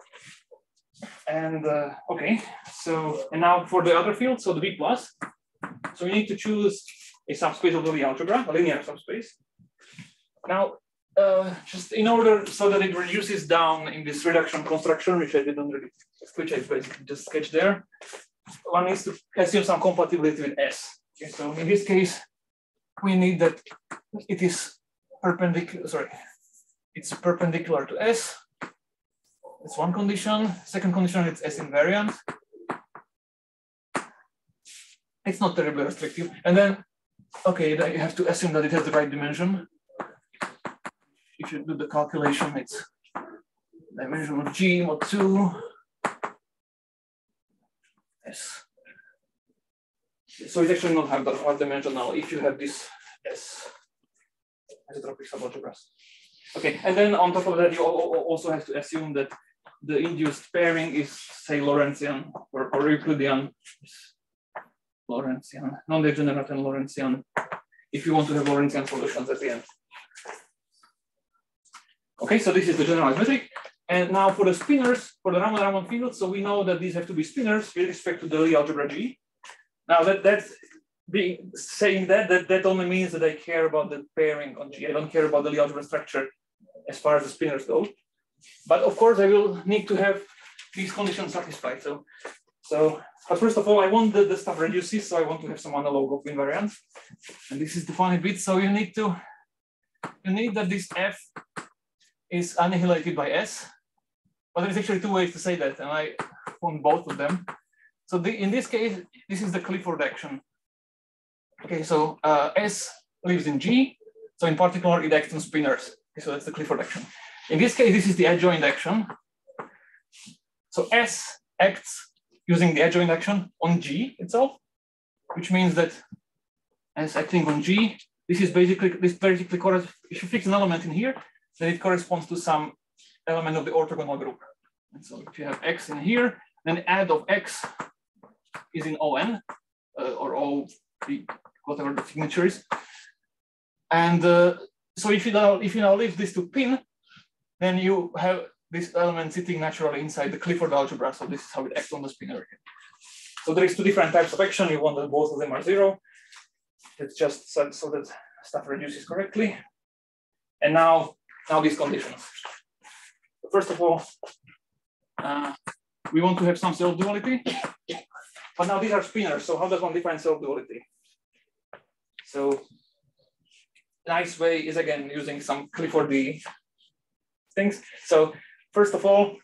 And okay, so and now for the other field, so the B plus. So we need to choose a subspace of the Lie algebra, a linear subspace. Now, just in order so that it reduces down in this reduction construction, which I didn't really, which I basically just sketched there, one needs to assume some compatibility with S. Okay, so in this case, we need that it is perpendicular. Sorry, it's perpendicular to S. That's one condition. Second condition, it's S invariant. It's not terribly restrictive. And then, okay, you have to assume that it has the right dimension. If you do the calculation, it's dimension of G mod 2. S. So it's actually not have that hard dimensional if you have this S isotropic subalgebras. Okay, and then on top of that, you also have to assume that the induced pairing is, say, Lorentzian or Euclidean. Lorentzian, non-degenerate and Lorentzian, if you want to have Lorentzian solutions at the end. Okay, so this is the generalized metric. And now for the spinors, for the Raman field, so we know that these have to be spinors with respect to the Lie algebra G. Now that's saying that only means that I care about the pairing on G. I don't care about the Lie algebra structure as far as the spinors go. But of course, I will need to have these conditions satisfied. But first of all, I want the stuff reduces, so I want to have some analog of invariant. And this is the funny bit. So you need that this F is annihilated by S. But there's actually two ways to say that, and I found both of them. So in this case, this is the Clifford action. Okay, so S lives in G. So in particular, it acts on spinors. Okay, so that's the Clifford action. In this case, this is the adjoint action. So S acts using the adjoint action on G itself, which means that S acting on G, this basically corresponds, if you fix an element in here, then it corresponds to some element of the orthogonal group. And so if you have X in here, then add of X is in ON, or O, whatever the signature is. And so if you now leave this to pin, then you have this element sitting naturally inside the Clifford algebra. So this is how it acts on the spinor. So there is two different types of action. You want that both of them are 0. It's just so that stuff reduces correctly. And now these conditions. First of all, we want to have some self-duality. But now these are spinors. So how does one define self-duality? So nice way is again using some Cliffordy things. So first of all,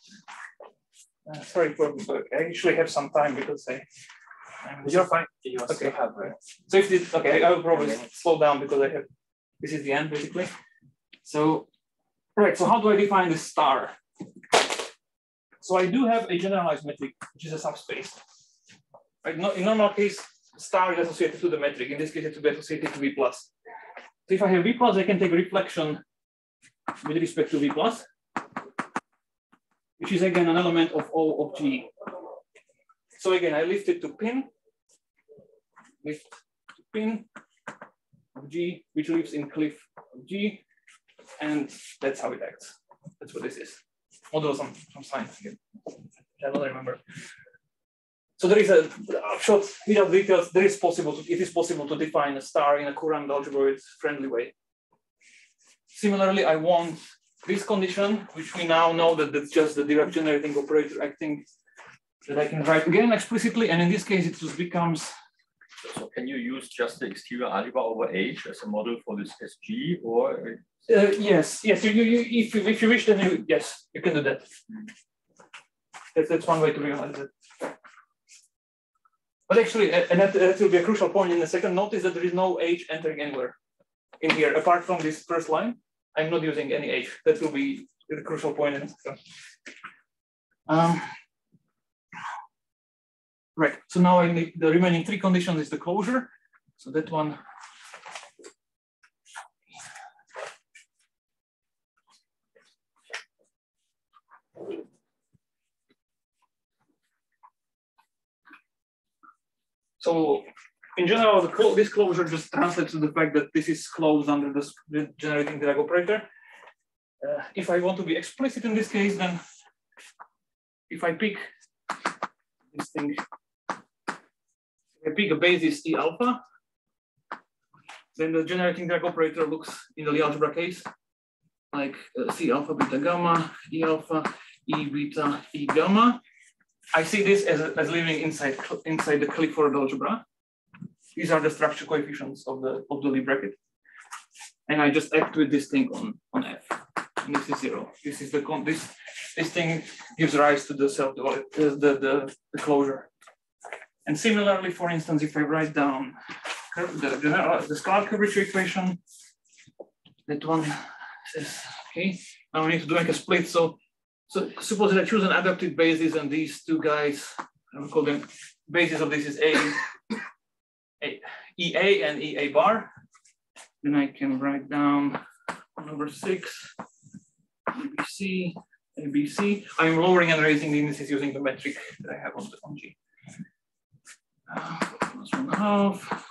sorry I actually have some time because you're fine. Okay. So if this, okay, I will probably slow down because I have, this is the end basically. So, right, so how do I define this star? So I do have a generalized metric, which is a subspace. Right? In normal case, star is associated to the metric. In this case, it will be associated to V plus. So if I have V plus, I can take reflection with respect to V plus, which is again an element of O of G. So again, I lift it to pin, lift to pin of G, which lives in cliff of G, and that's how it acts. That's what this is. Although some science again, I don't remember. So there is a short without details. It is possible to define a star in a Courant algebraic friendly way. Similarly, I want this condition, which we now know that that's just the Dirac generating operator acting, that I can write again explicitly, and in this case it just becomes. So can you use just the exterior algebra over H as a model for this SG, or? Yes. If you wish, then yes, you can do that. That's one way to realize it. But actually, and that will be a crucial point in a second. Notice that there is no H entering anywhere in here, apart from this first line. I'm not using any H. That will be the crucial point in a second. Right, so now I need the remaining three conditions is the closure. So that one. So in general, this closure just translates to the fact that this is closed under the generating Dirac operator. If I want to be explicit in this case, then if I pick this thing, if I pick a basis E alpha, then the generating Dirac operator looks in the Lie algebra case like C alpha beta gamma, E alpha, E beta, E gamma. I see this as living inside the Clifford algebra. These are the structure coefficients of the Lie bracket, and I just act with this thing on F. And this is 0. This is this thing gives rise to the the closure. And similarly, for instance, if I write down the scalar curvature equation, that one says, okay, now we need to make a split. So suppose that I choose an adaptive basis, and these two guys, I will call them basis of this is EA and EA bar. Then I can write down number 6, ABC, ABC. I'm lowering and raising the indices using the metric that I have on G. Plus 1/2.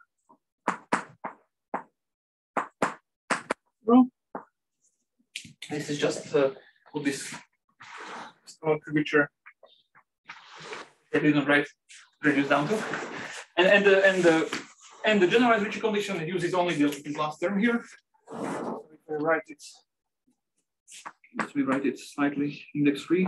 This is just what this scalar curvature I didn't reduce down to, and the generalized Ricci condition uses only this last term here. So if I write it, let me write it slightly index free.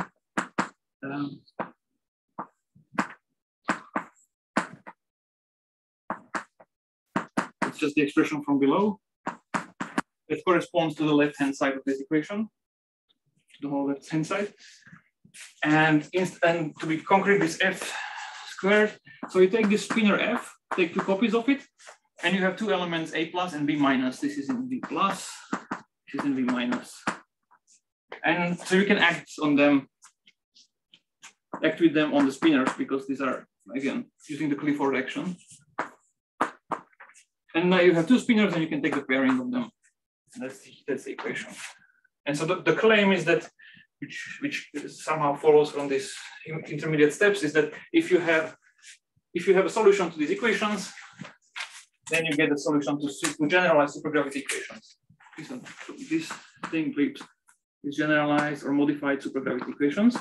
It's just the expression from below. It corresponds to the left-hand side of this equation, the whole left-hand side. And to be concrete, this F squared. So you take this spinor F, take 2 copies of it, and you have 2 elements, A plus and B minus. This is in B plus, this is in B minus. And so you can act with them on the spinors, because these are, again, using the Clifford action. And now you have 2 spinors, and you can take the pairing of them. And that's the equation. And so the claim is that, which somehow follows from these intermediate steps, is that if you have a solution to these equations, then you get a solution to generalized supergravity equations. This thing is generalized or modified supergravity equations.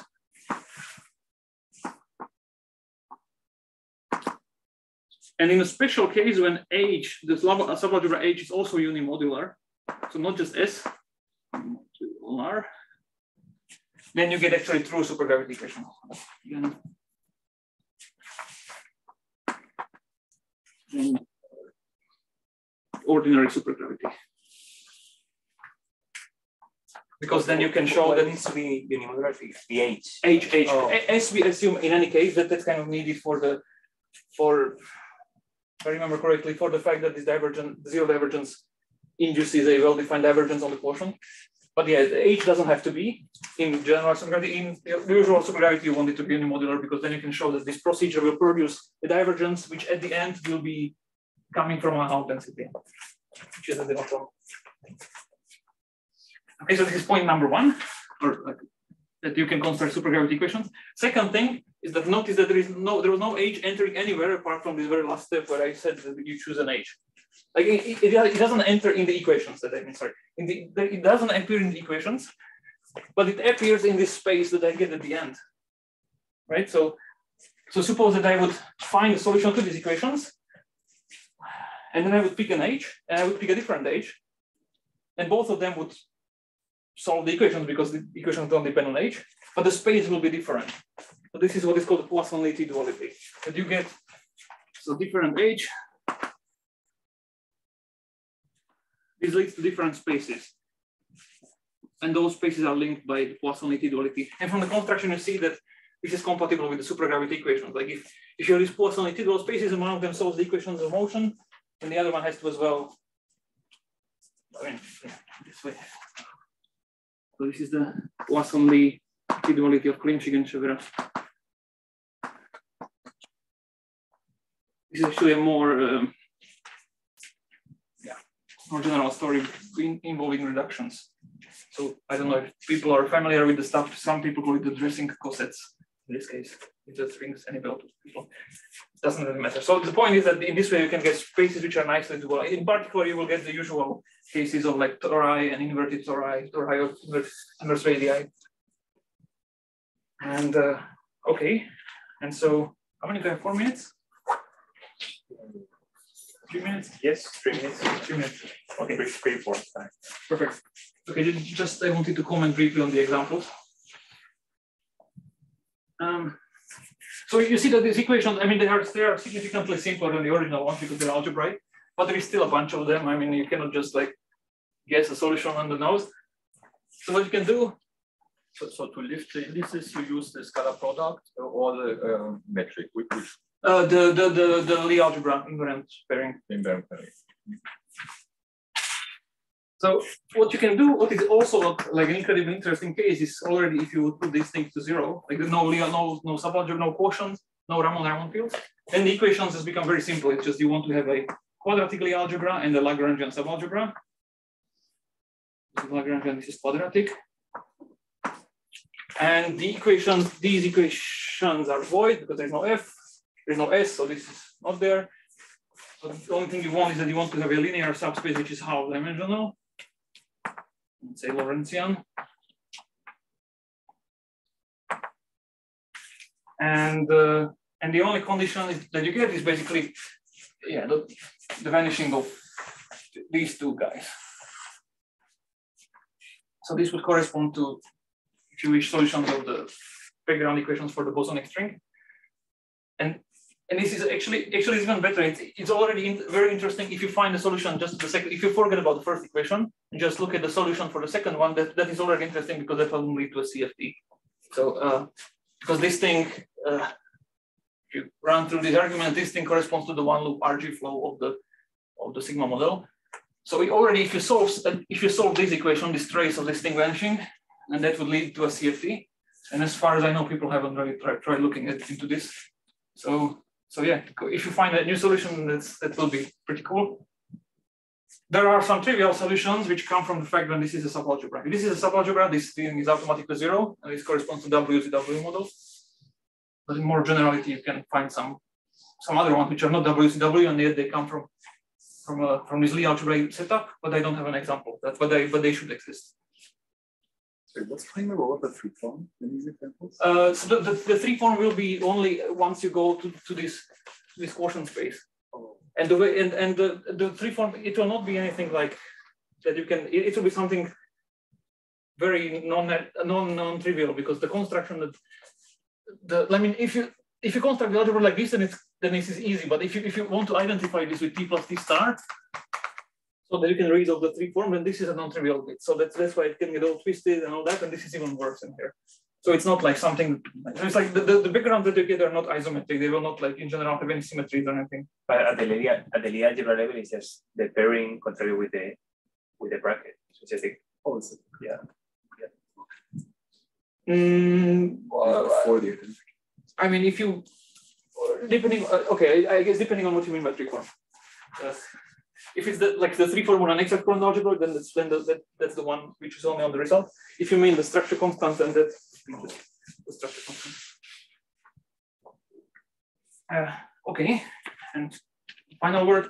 And in a special case, when H, the subalgebra H is also unimodular, so not just S, modular, then you get actually true supergravity equation. Then ordinary supergravity. Because then you can show that needs to be unimodular, the H. H. Oh. S we assume in any case that's kind of needed if I remember correctly, for the fact that this zero divergence induces a well-defined divergence on the quotient. But yeah, the H doesn't have to be in generalized supergravity. In the usual supergravity, you want it to be unimodular, because then you can show that this procedure will produce a divergence, which at the end will be coming from a half density, which is at the bottom. Okay, so this is point number 1, or like that you can construct supergravity equations. Second thing is that notice that there was no H entering anywhere apart from this very last step where I said that you choose an H. Like it doesn't enter in the equations it doesn't appear in the equations, but it appears in this space that I get at the end, right? So suppose that I would find a solution to these equations, and then I would pick an H, and I would pick a different H, and both of them would solve the equations because the equations don't depend on H, but the space will be different. So this is what is called the Poisson-Lie duality. That you get different H. This leads to different spaces. And those spaces are linked by the Poisson-Lie duality. And from the construction, you see that this is compatible with the supergravity equations. Like if you have these Poisson-Lie dual spaces, and one of them solves the equations of motion, and the other one has to as well. I mean, this way. So this is the Poisson-Lie duality of Klimčík and Ševera. This is actually a more general story involving reductions. So I don't know if people are familiar with the stuff. Some people call it the dressing cossets. In this case, it just rings any bell to people. doesn't really matter. So the point is that in this way you can get spaces which are nicely dual. In particular, you will get the usual cases of like tori and inverted tori of inverse radii. And okay, and so how many do I have? 4 minutes? 3 minutes? Yes, 3 minutes. 3 minutes. Okay, 3, 4 times. perfect. Okay, just I wanted to comment briefly on the examples. So you see that these equations, I mean, they are significantly simpler than the original ones because they're algebraic, but there is still a bunch of them. I mean, you cannot just like guess a solution on the nose. So what you can do. So to lift the indices, you use the scalar product or the metric, which The Lie algebra invariant pairing. invariant pairing. So what you can do, what is also like an incredibly interesting case is already if you would put these things to 0, like no subalgebra, no quotients, no Ramon fields, then the equations has become very simple. It's just you want to have a quadratic Lie algebra and a Lagrangian subalgebra. This is Lagrangian, this is quadratic. And the equations, these equations are void because there's no F, there's no S, so this is not there. So the only thing you want is that you want to have a linear subspace which is half dimensional. Let's say Lorentzian. And the only condition that you get is basically, yeah, the vanishing of these two guys. So this would correspond to, if you wish, solutions of the background equations for the bosonic string. And this is actually even better. It's already very interesting if you find the solution just the second. If you forget about the first equation and just look at the solution for the second one, that is already interesting because that will lead to a CFT. So because this thing, if you run through this argument, this thing corresponds to the one loop RG flow of the sigma model. So we already, if you solve this equation, this trace of this thing vanishing, and that would lead to a CFT. And as far as I know, people haven't really tried looking into this. So yeah, if you find a new solution, that will be pretty cool. There are some trivial solutions which come from the fact that this is a subalgebra. If this is a subalgebra, this thing is automatically 0, and this corresponds to WCW model. But in more generality, you can find some other ones which are not WCW, and yet they come from this Lie algebraic setup. But I don't have an example. But they should exist. What's playing the role of the free form in these examples? So the free form will be only once you go to this quotient space. Oh. And the way and the free form, it will not be anything like that. You can it will be something very non-trivial because the construction that I mean if you construct the algebra like this, then this is easy. But if you want to identify this with t plus t star, so that you can read of the free form, then this is a non-trivial bit. So that's why it can get all twisted and all that, and this is even worse in here. So it's not like something, it's like the background that you get are not isometric. They will not like in general have any symmetries or anything. But at the Lie algebra level, it's just the pairing contrary with the bracket. So it's just Oh, it's yeah. for the identification. I mean, if you, depending, okay, I guess depending on what you mean by free form. If it's the free form on an exact point algebra, then that's the one which is only on the result. If you mean the structure constant, then that's the structure constant. Okay, and final word.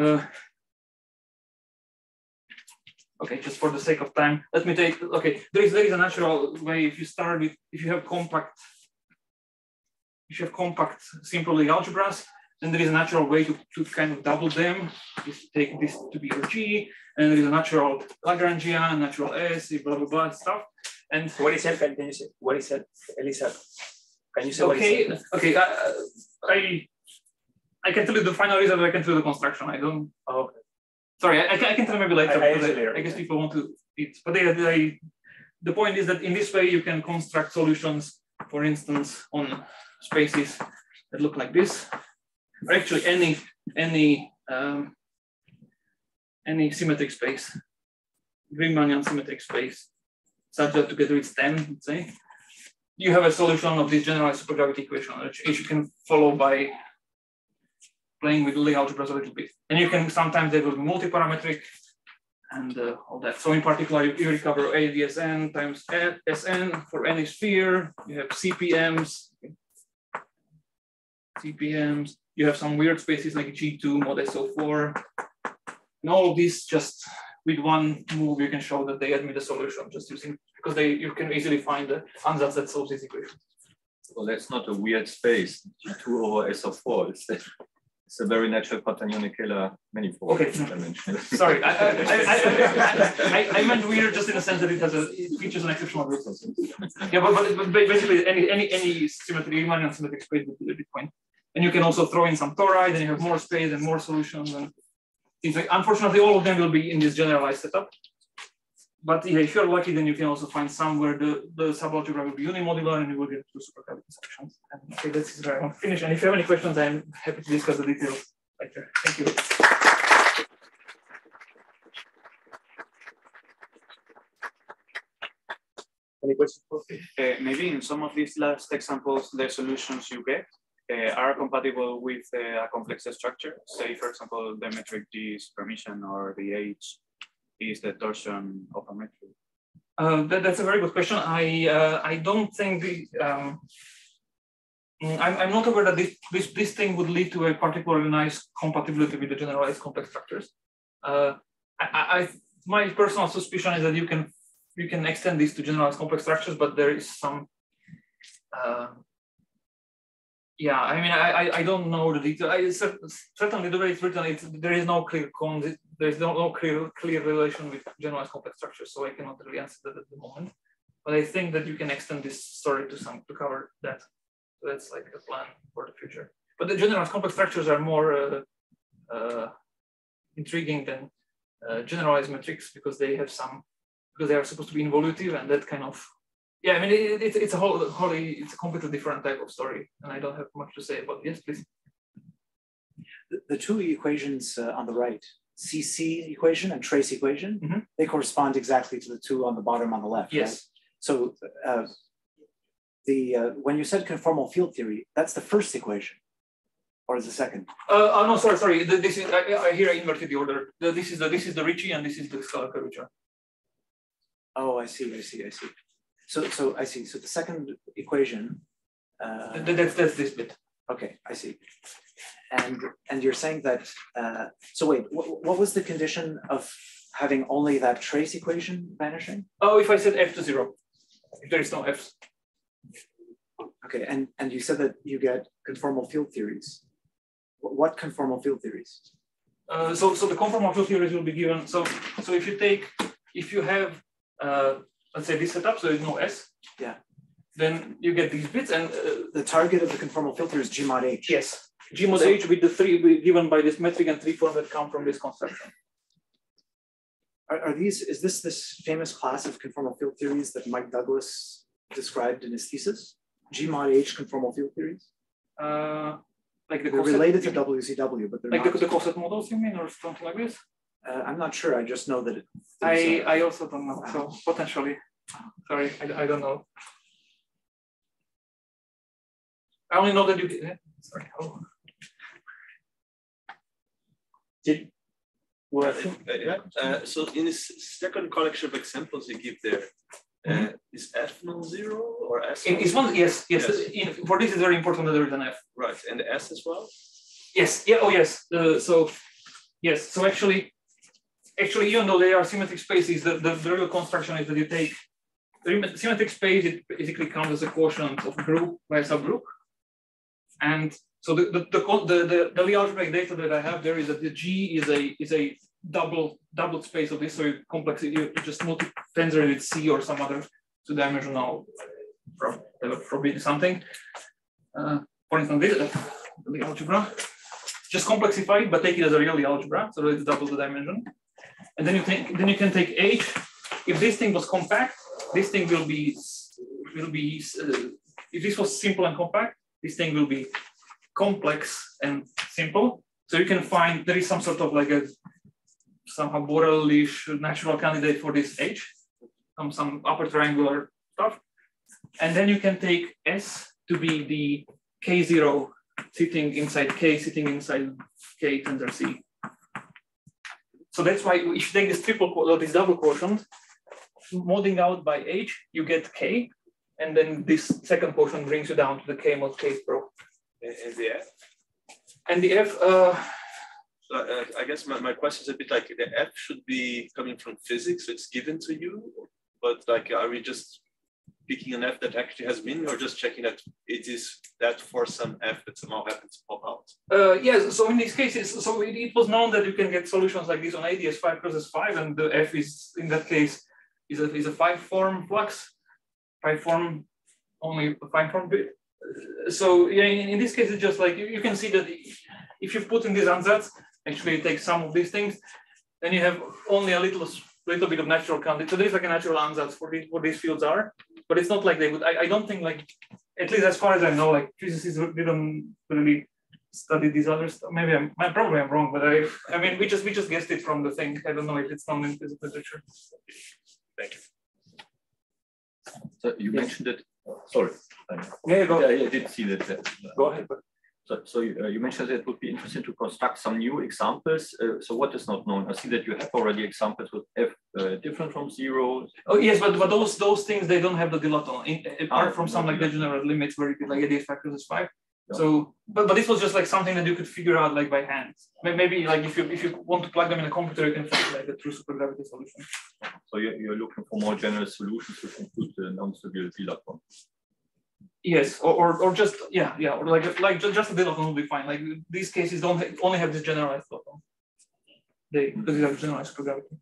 Okay, just for the sake of time, let me take. Okay, there is a natural way if you start with if you have compact simple Lie algebras. Then there is a natural way to kind of double them. Just take this to be your G, and there is a natural Lagrangian, natural S, blah blah blah stuff. And what is that? Can you say what is that, Elisa? Can you say what is that? Okay. I can tell you the final result. I can tell you the construction. I don't. Oh, okay. Sorry, I can tell you maybe later. I guess people want to eat. But the point is that in this way you can construct solutions, for instance, on spaces that look like this. Or actually any symmetric space, Riemannian symmetric space, such that together it's 10, let's say, you have a solution of this generalized supergravity equation, which you can follow by playing with Lie algebras a little bit. And you can sometimes they will be multi-parametric and all that. So in particular, you recover ADSN times Sn for any sphere. You have CPMs. you have some weird spaces like G2, mod SO4, and all of these just with one move you can show that they admit the solution just using, because you can easily find the ansatz that solves this equation. Well, that's not a weird space. G2 over SO4. It's a very natural quaternion-Kähler manifold. Okay. Sorry, I meant weird just in the sense that it features an exceptional resource. Yeah, but basically any symmetry, Riemannian symmetric space would be a big point. And you can also throw in some tori, then you have more space and more solutions. And things like, unfortunately, all of them will be in this generalized setup. But yeah, if you're lucky, then you can also find somewhere the subalgebra will be unimodular and you will get two supergravity sections. And okay, this is where I want to finish. And if you have any questions, I'm happy to discuss the details later. Thank you. Any questions? Maybe in some of these last examples, the solutions you get are compatible with a complex structure. Say, for example, the metric G is permission or the H is the torsion of a metric? That's a very good question. I don't think I'm not aware that this thing would lead to a particularly nice compatibility with the generalized complex structures. My personal suspicion is that you can extend this to generalized complex structures, but there is some. Yeah, I mean, I don't know the detail. Certainly, the way it's written, there is no clear clear relation with generalized complex structures, so I cannot really answer that at the moment. But I think that you can extend this story to cover that. So that's like a plan for the future. But the generalized complex structures are more intriguing than generalized metrics because they are supposed to be involutive, and that kind of. Yeah, I mean, it's a completely different type of story, and I don't have much to say about it. Yes, please. The two equations on the right, CC equation and trace equation, they correspond exactly to the two on the bottom on the left. Yes. Right? So when you said conformal field theory, that's the first equation, or is the second? Oh no, sorry. This is here I inverted the order. This is the Ricci, and this is the scalar curvature. Oh, I see. So I see. So the second equation. That's this bit. Okay, I see. And you're saying that. So wait, what was the condition of having only that trace equation vanishing? Oh, if I said f to 0, if there is no f. Okay, and you said that you get conformal field theories. What conformal field theories? So the conformal field theories will be given. So if you have let's say this setup, so there's no S. Yeah. Then you get these bits, and the target of the conformal filter is G mod H. Yes, G mod H with the three given by this metric and three form that come from this construction. Is this famous class of conformal field theories that Mike Douglas described in his thesis? G mod H conformal field theories? Like they're related to WCW, but they're like not. The Cosset models, you mean, or something like this? I'm not sure. I just know that I also don't know. So potentially, sorry, I don't know. I only know that you did. Sorry. Oh. So in this second collection of examples you give there, is F non-zero or S? It's one. Yes. For this, it's very important that there is an F. Right, and the S as well. Yes. Yeah. Oh, yes. Yes. So actually, even though they are symmetric spaces, the real construction is that you take the symmetric space. It basically counts as a quotient of group by a subgroup, and so the Lie-algebraic data that I have there is that the G is a double space of this. So you just tensor with C or some other two-dimensional probability something. For instance, this Lie-algebra. Just complexify it, but take it as a real algebra, so it's double the dimension. And then you can take H. If this thing was compact, this thing will be if this was simple and compact, this thing will be complex and simple. So you can find there is some sort of like a somehow Borel-ish natural candidate for this H, some upper triangular stuff. And then you can take S to be the K0 sitting inside K, sitting inside K tensor C. So that's why if you take this this double quotient, modding out by H, you get K, and then this second quotient brings you down to the K mod K pro. And the F? And the F. So I guess my question is a bit like the F should be coming from physics, so it's given to you, but like, are we just picking an F that actually has meaning, or just checking that it is that for some F that somehow happens to pop out? Yes, so in these cases, so it was known that you can get solutions like this on ADS5 crosses 5, and the F is, in that case, is a 5-form flux, 5-form, only a 5-form bit. So yeah, in this case, it's just like, you can see that if you put in these ansatz, actually you take some of these things, then you have only a little bit of natural content. So there's like a natural ansatz for these fields are, but it's not like they would, I don't think, like, at least as far as I know, like physicists didn't really study these other stuff. Maybe I'm wrong, but I mean, we just guessed it from the thing. I don't know if it's known in physics literature. Thank you. So you mentioned it. Sorry. Yeah, go ahead. I did see that. Go ahead. So you mentioned that it would be interesting to construct some new examples. So what is not known? I see that you have already examples with F different from 0. Oh yes, but those things, they don't have the dilaton, apart from some like the general limits where you could like ADS factors is 5. Yeah. So, but this was just like something that you could figure out like by hand. Maybe like if you want to plug them in a computer, you can find like a true supergravity solution. So you're looking for more general solutions which include the non-trivial dilaton. Yes, or just or like just a dilaton will be fine. Like these cases don't only have this generalized dilaton. Because you have generalized supergravity.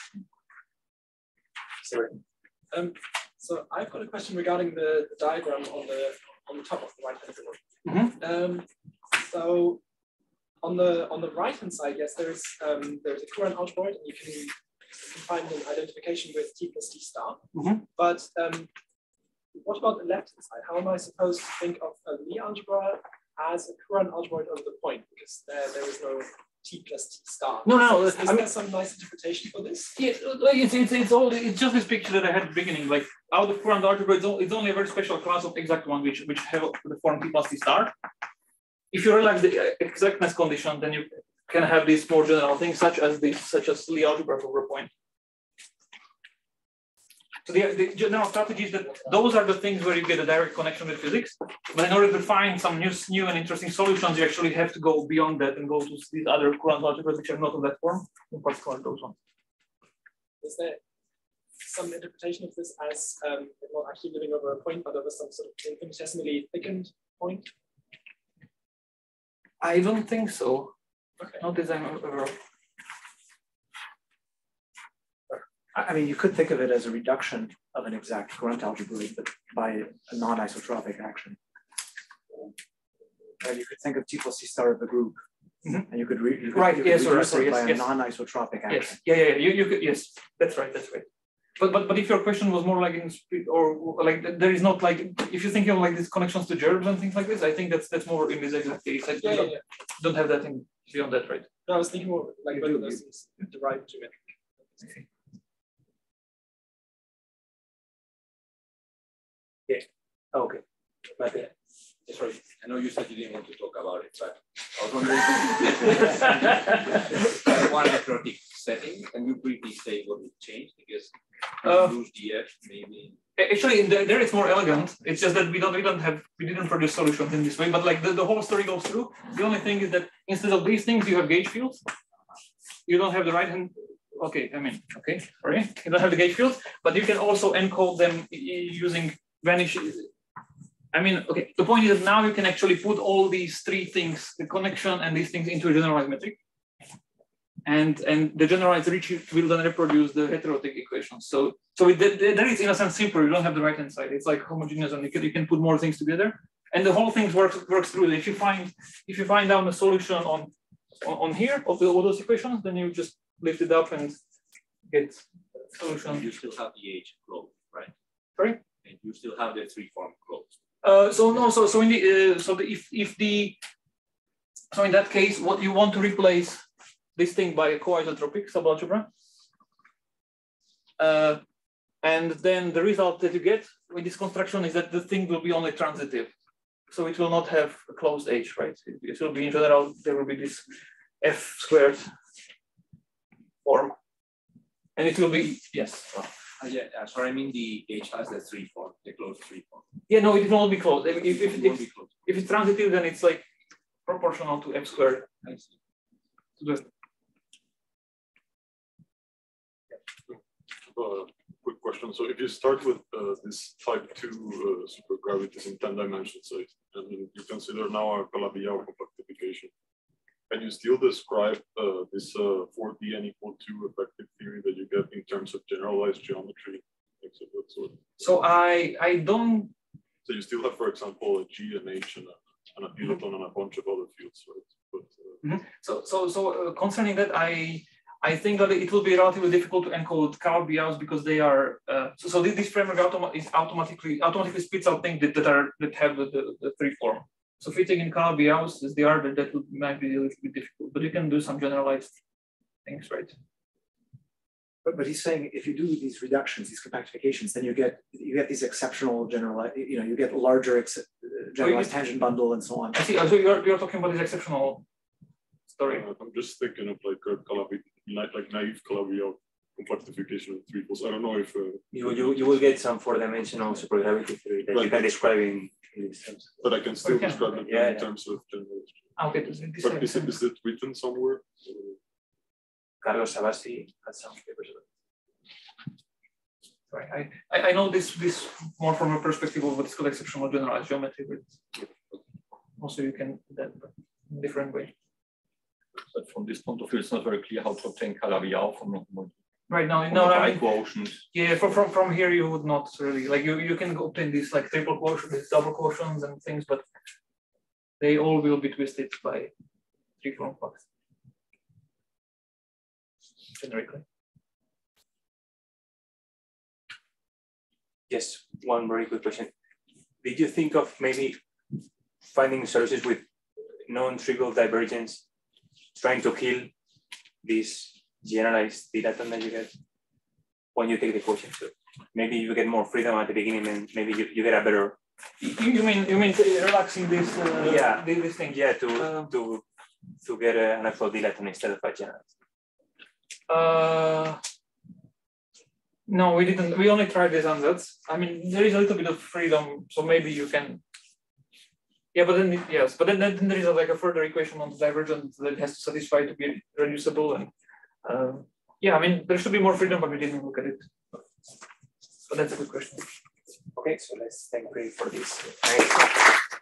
Sorry. So I've got a question regarding the diagram on the top of the right-hand side. Mm-hmm. So on the right-hand side, yes, there's a current algebroid, and you can find an identification with T plus T star. Mm-hmm. But what about the left-hand side? How am I supposed to think of a Lie algebra as a current algebroid over the point? Because there is no T plus T star. No. Is there some nice interpretation for this? Yeah, it's just this picture that I had at the beginning. Like out of current algebra, it's only a very special class of exact one which have the form T plus T star. If you realize the exactness condition, then you can have these more general things such as Lie algebra over a point. So the general strategy is that those are the things where you get a direct connection with physics. But in order to find some new and interesting solutions, you actually have to go beyond that and go to these other current algebras which are not of that form, in particular those ones. Is there some interpretation of this as not actually living over a point, but over some sort of infinitesimally thickened point? I don't think so. Okay. Not as I'm aware of. I mean, you could think of it as a reduction of an exact current algebraic, but by a non-isotropic action. And you could think of T plus T star of the group, and you could reduce it by a non-isotropic action. Yes, you could, yes, that's right. But if your question was more like in speed, or like there is not like, if you're thinking of like these connections to gerbs and things like this, I think that's more in this exact case. Don't have that in beyond that, right? No, I was thinking more like whether those things derive geometric. Okay. Yeah. Oh, okay. But sorry, I know you said you didn't want to talk about it, but I was wondering one necrotic setting. Can you briefly say what would change? Because lose the F maybe. Actually, there it's more elegant. It's just that we didn't produce solutions in this way. But like the whole story goes through. The only thing is that instead of these things, you have gauge fields. You don't have the right hand. Okay, sorry. You don't have the gauge fields, but you can also encode them using vanish. I mean, okay, the point is that now you can actually put all these three things, the connection and these things, into a generalized metric. And the generalized Ricci will then reproduce the heterotic equations. So there is in a sense simpler. You don't have the right hand side. It's like homogeneous, and you can put more things together. And the whole thing works through. If you find down a solution on here of all those equations, then you just lift it up and get solution. You still have the H closed, right? Sorry? And you still have the three form closed. So in that case, what you want to replace this thing by a co-isotropic subalgebra, and then the result that you get with this construction is that the thing will be only transitive, so it will not have a closed H, right? It will be in general there will be this F squared form, and it will be sorry, I mean the H has the three form, the closed three form. Yeah, no, it will not be closed. If it's transitive, then it's like proportional to f squared. To the quick question. So if you start with this type 2 supergravities in 10 dimensions, and you consider now a Calabi-Yau compactification, can you still describe this 4dn equal to effective theory that you get in terms of generalized geometry? So I don't. So you still have, for example, a G and H and a dilaton and a bunch of other fields, right? But, So concerning that, I think that it will be relatively difficult to encode Calabi-Yaus because they are so this framework automatically spits out things that have the free form. So fitting in Calabi-Yaus is the art that might be a little bit difficult, but you can do some generalized things, right? But he's saying if you do these reductions, these compactifications, then you get these exceptional generalized, you get larger generalized tangent bundle and so on. I see. So you're talking about this exceptional story. I'm just thinking of like a Calabi, like naive Calabi-Yau compactification of three poles. I don't know if you will get some 4-dimensional supergravity theory that you can describe in these terms. But I can still describe it in terms of generalized. Okay. But is it written somewhere? Carlos Sabasi had some papers. Right. I know this more from a perspective of what's called exceptional generalized geometry, but also you can do that in a different way. But from this point of view, it's not very clear how to obtain Calabi-Yau from right now. No, I mean, quotients. Yeah, from here you would not really like you can obtain these like triple quotients, these double quotients and things, but they all will be twisted by three-form flux generically. Yes, one very good question. Did you think of maybe finding solutions with non-trivial divergence, trying to kill this generalized dilaton that you get when you take the quotient? So maybe you get more freedom at the beginning, and maybe you get a better. You mean relaxing this? This thing. Yeah, to get an actual dilaton instead of a generalized. No, we didn't. We only tried this ansatz. I mean, there is a little bit of freedom, so maybe you can. Yeah, but then then there is like a further equation on the divergence that has to satisfy to be reducible, and yeah, I mean there should be more freedom, but we didn't look at it. But that's a good question. Okay, so let's thank you for this.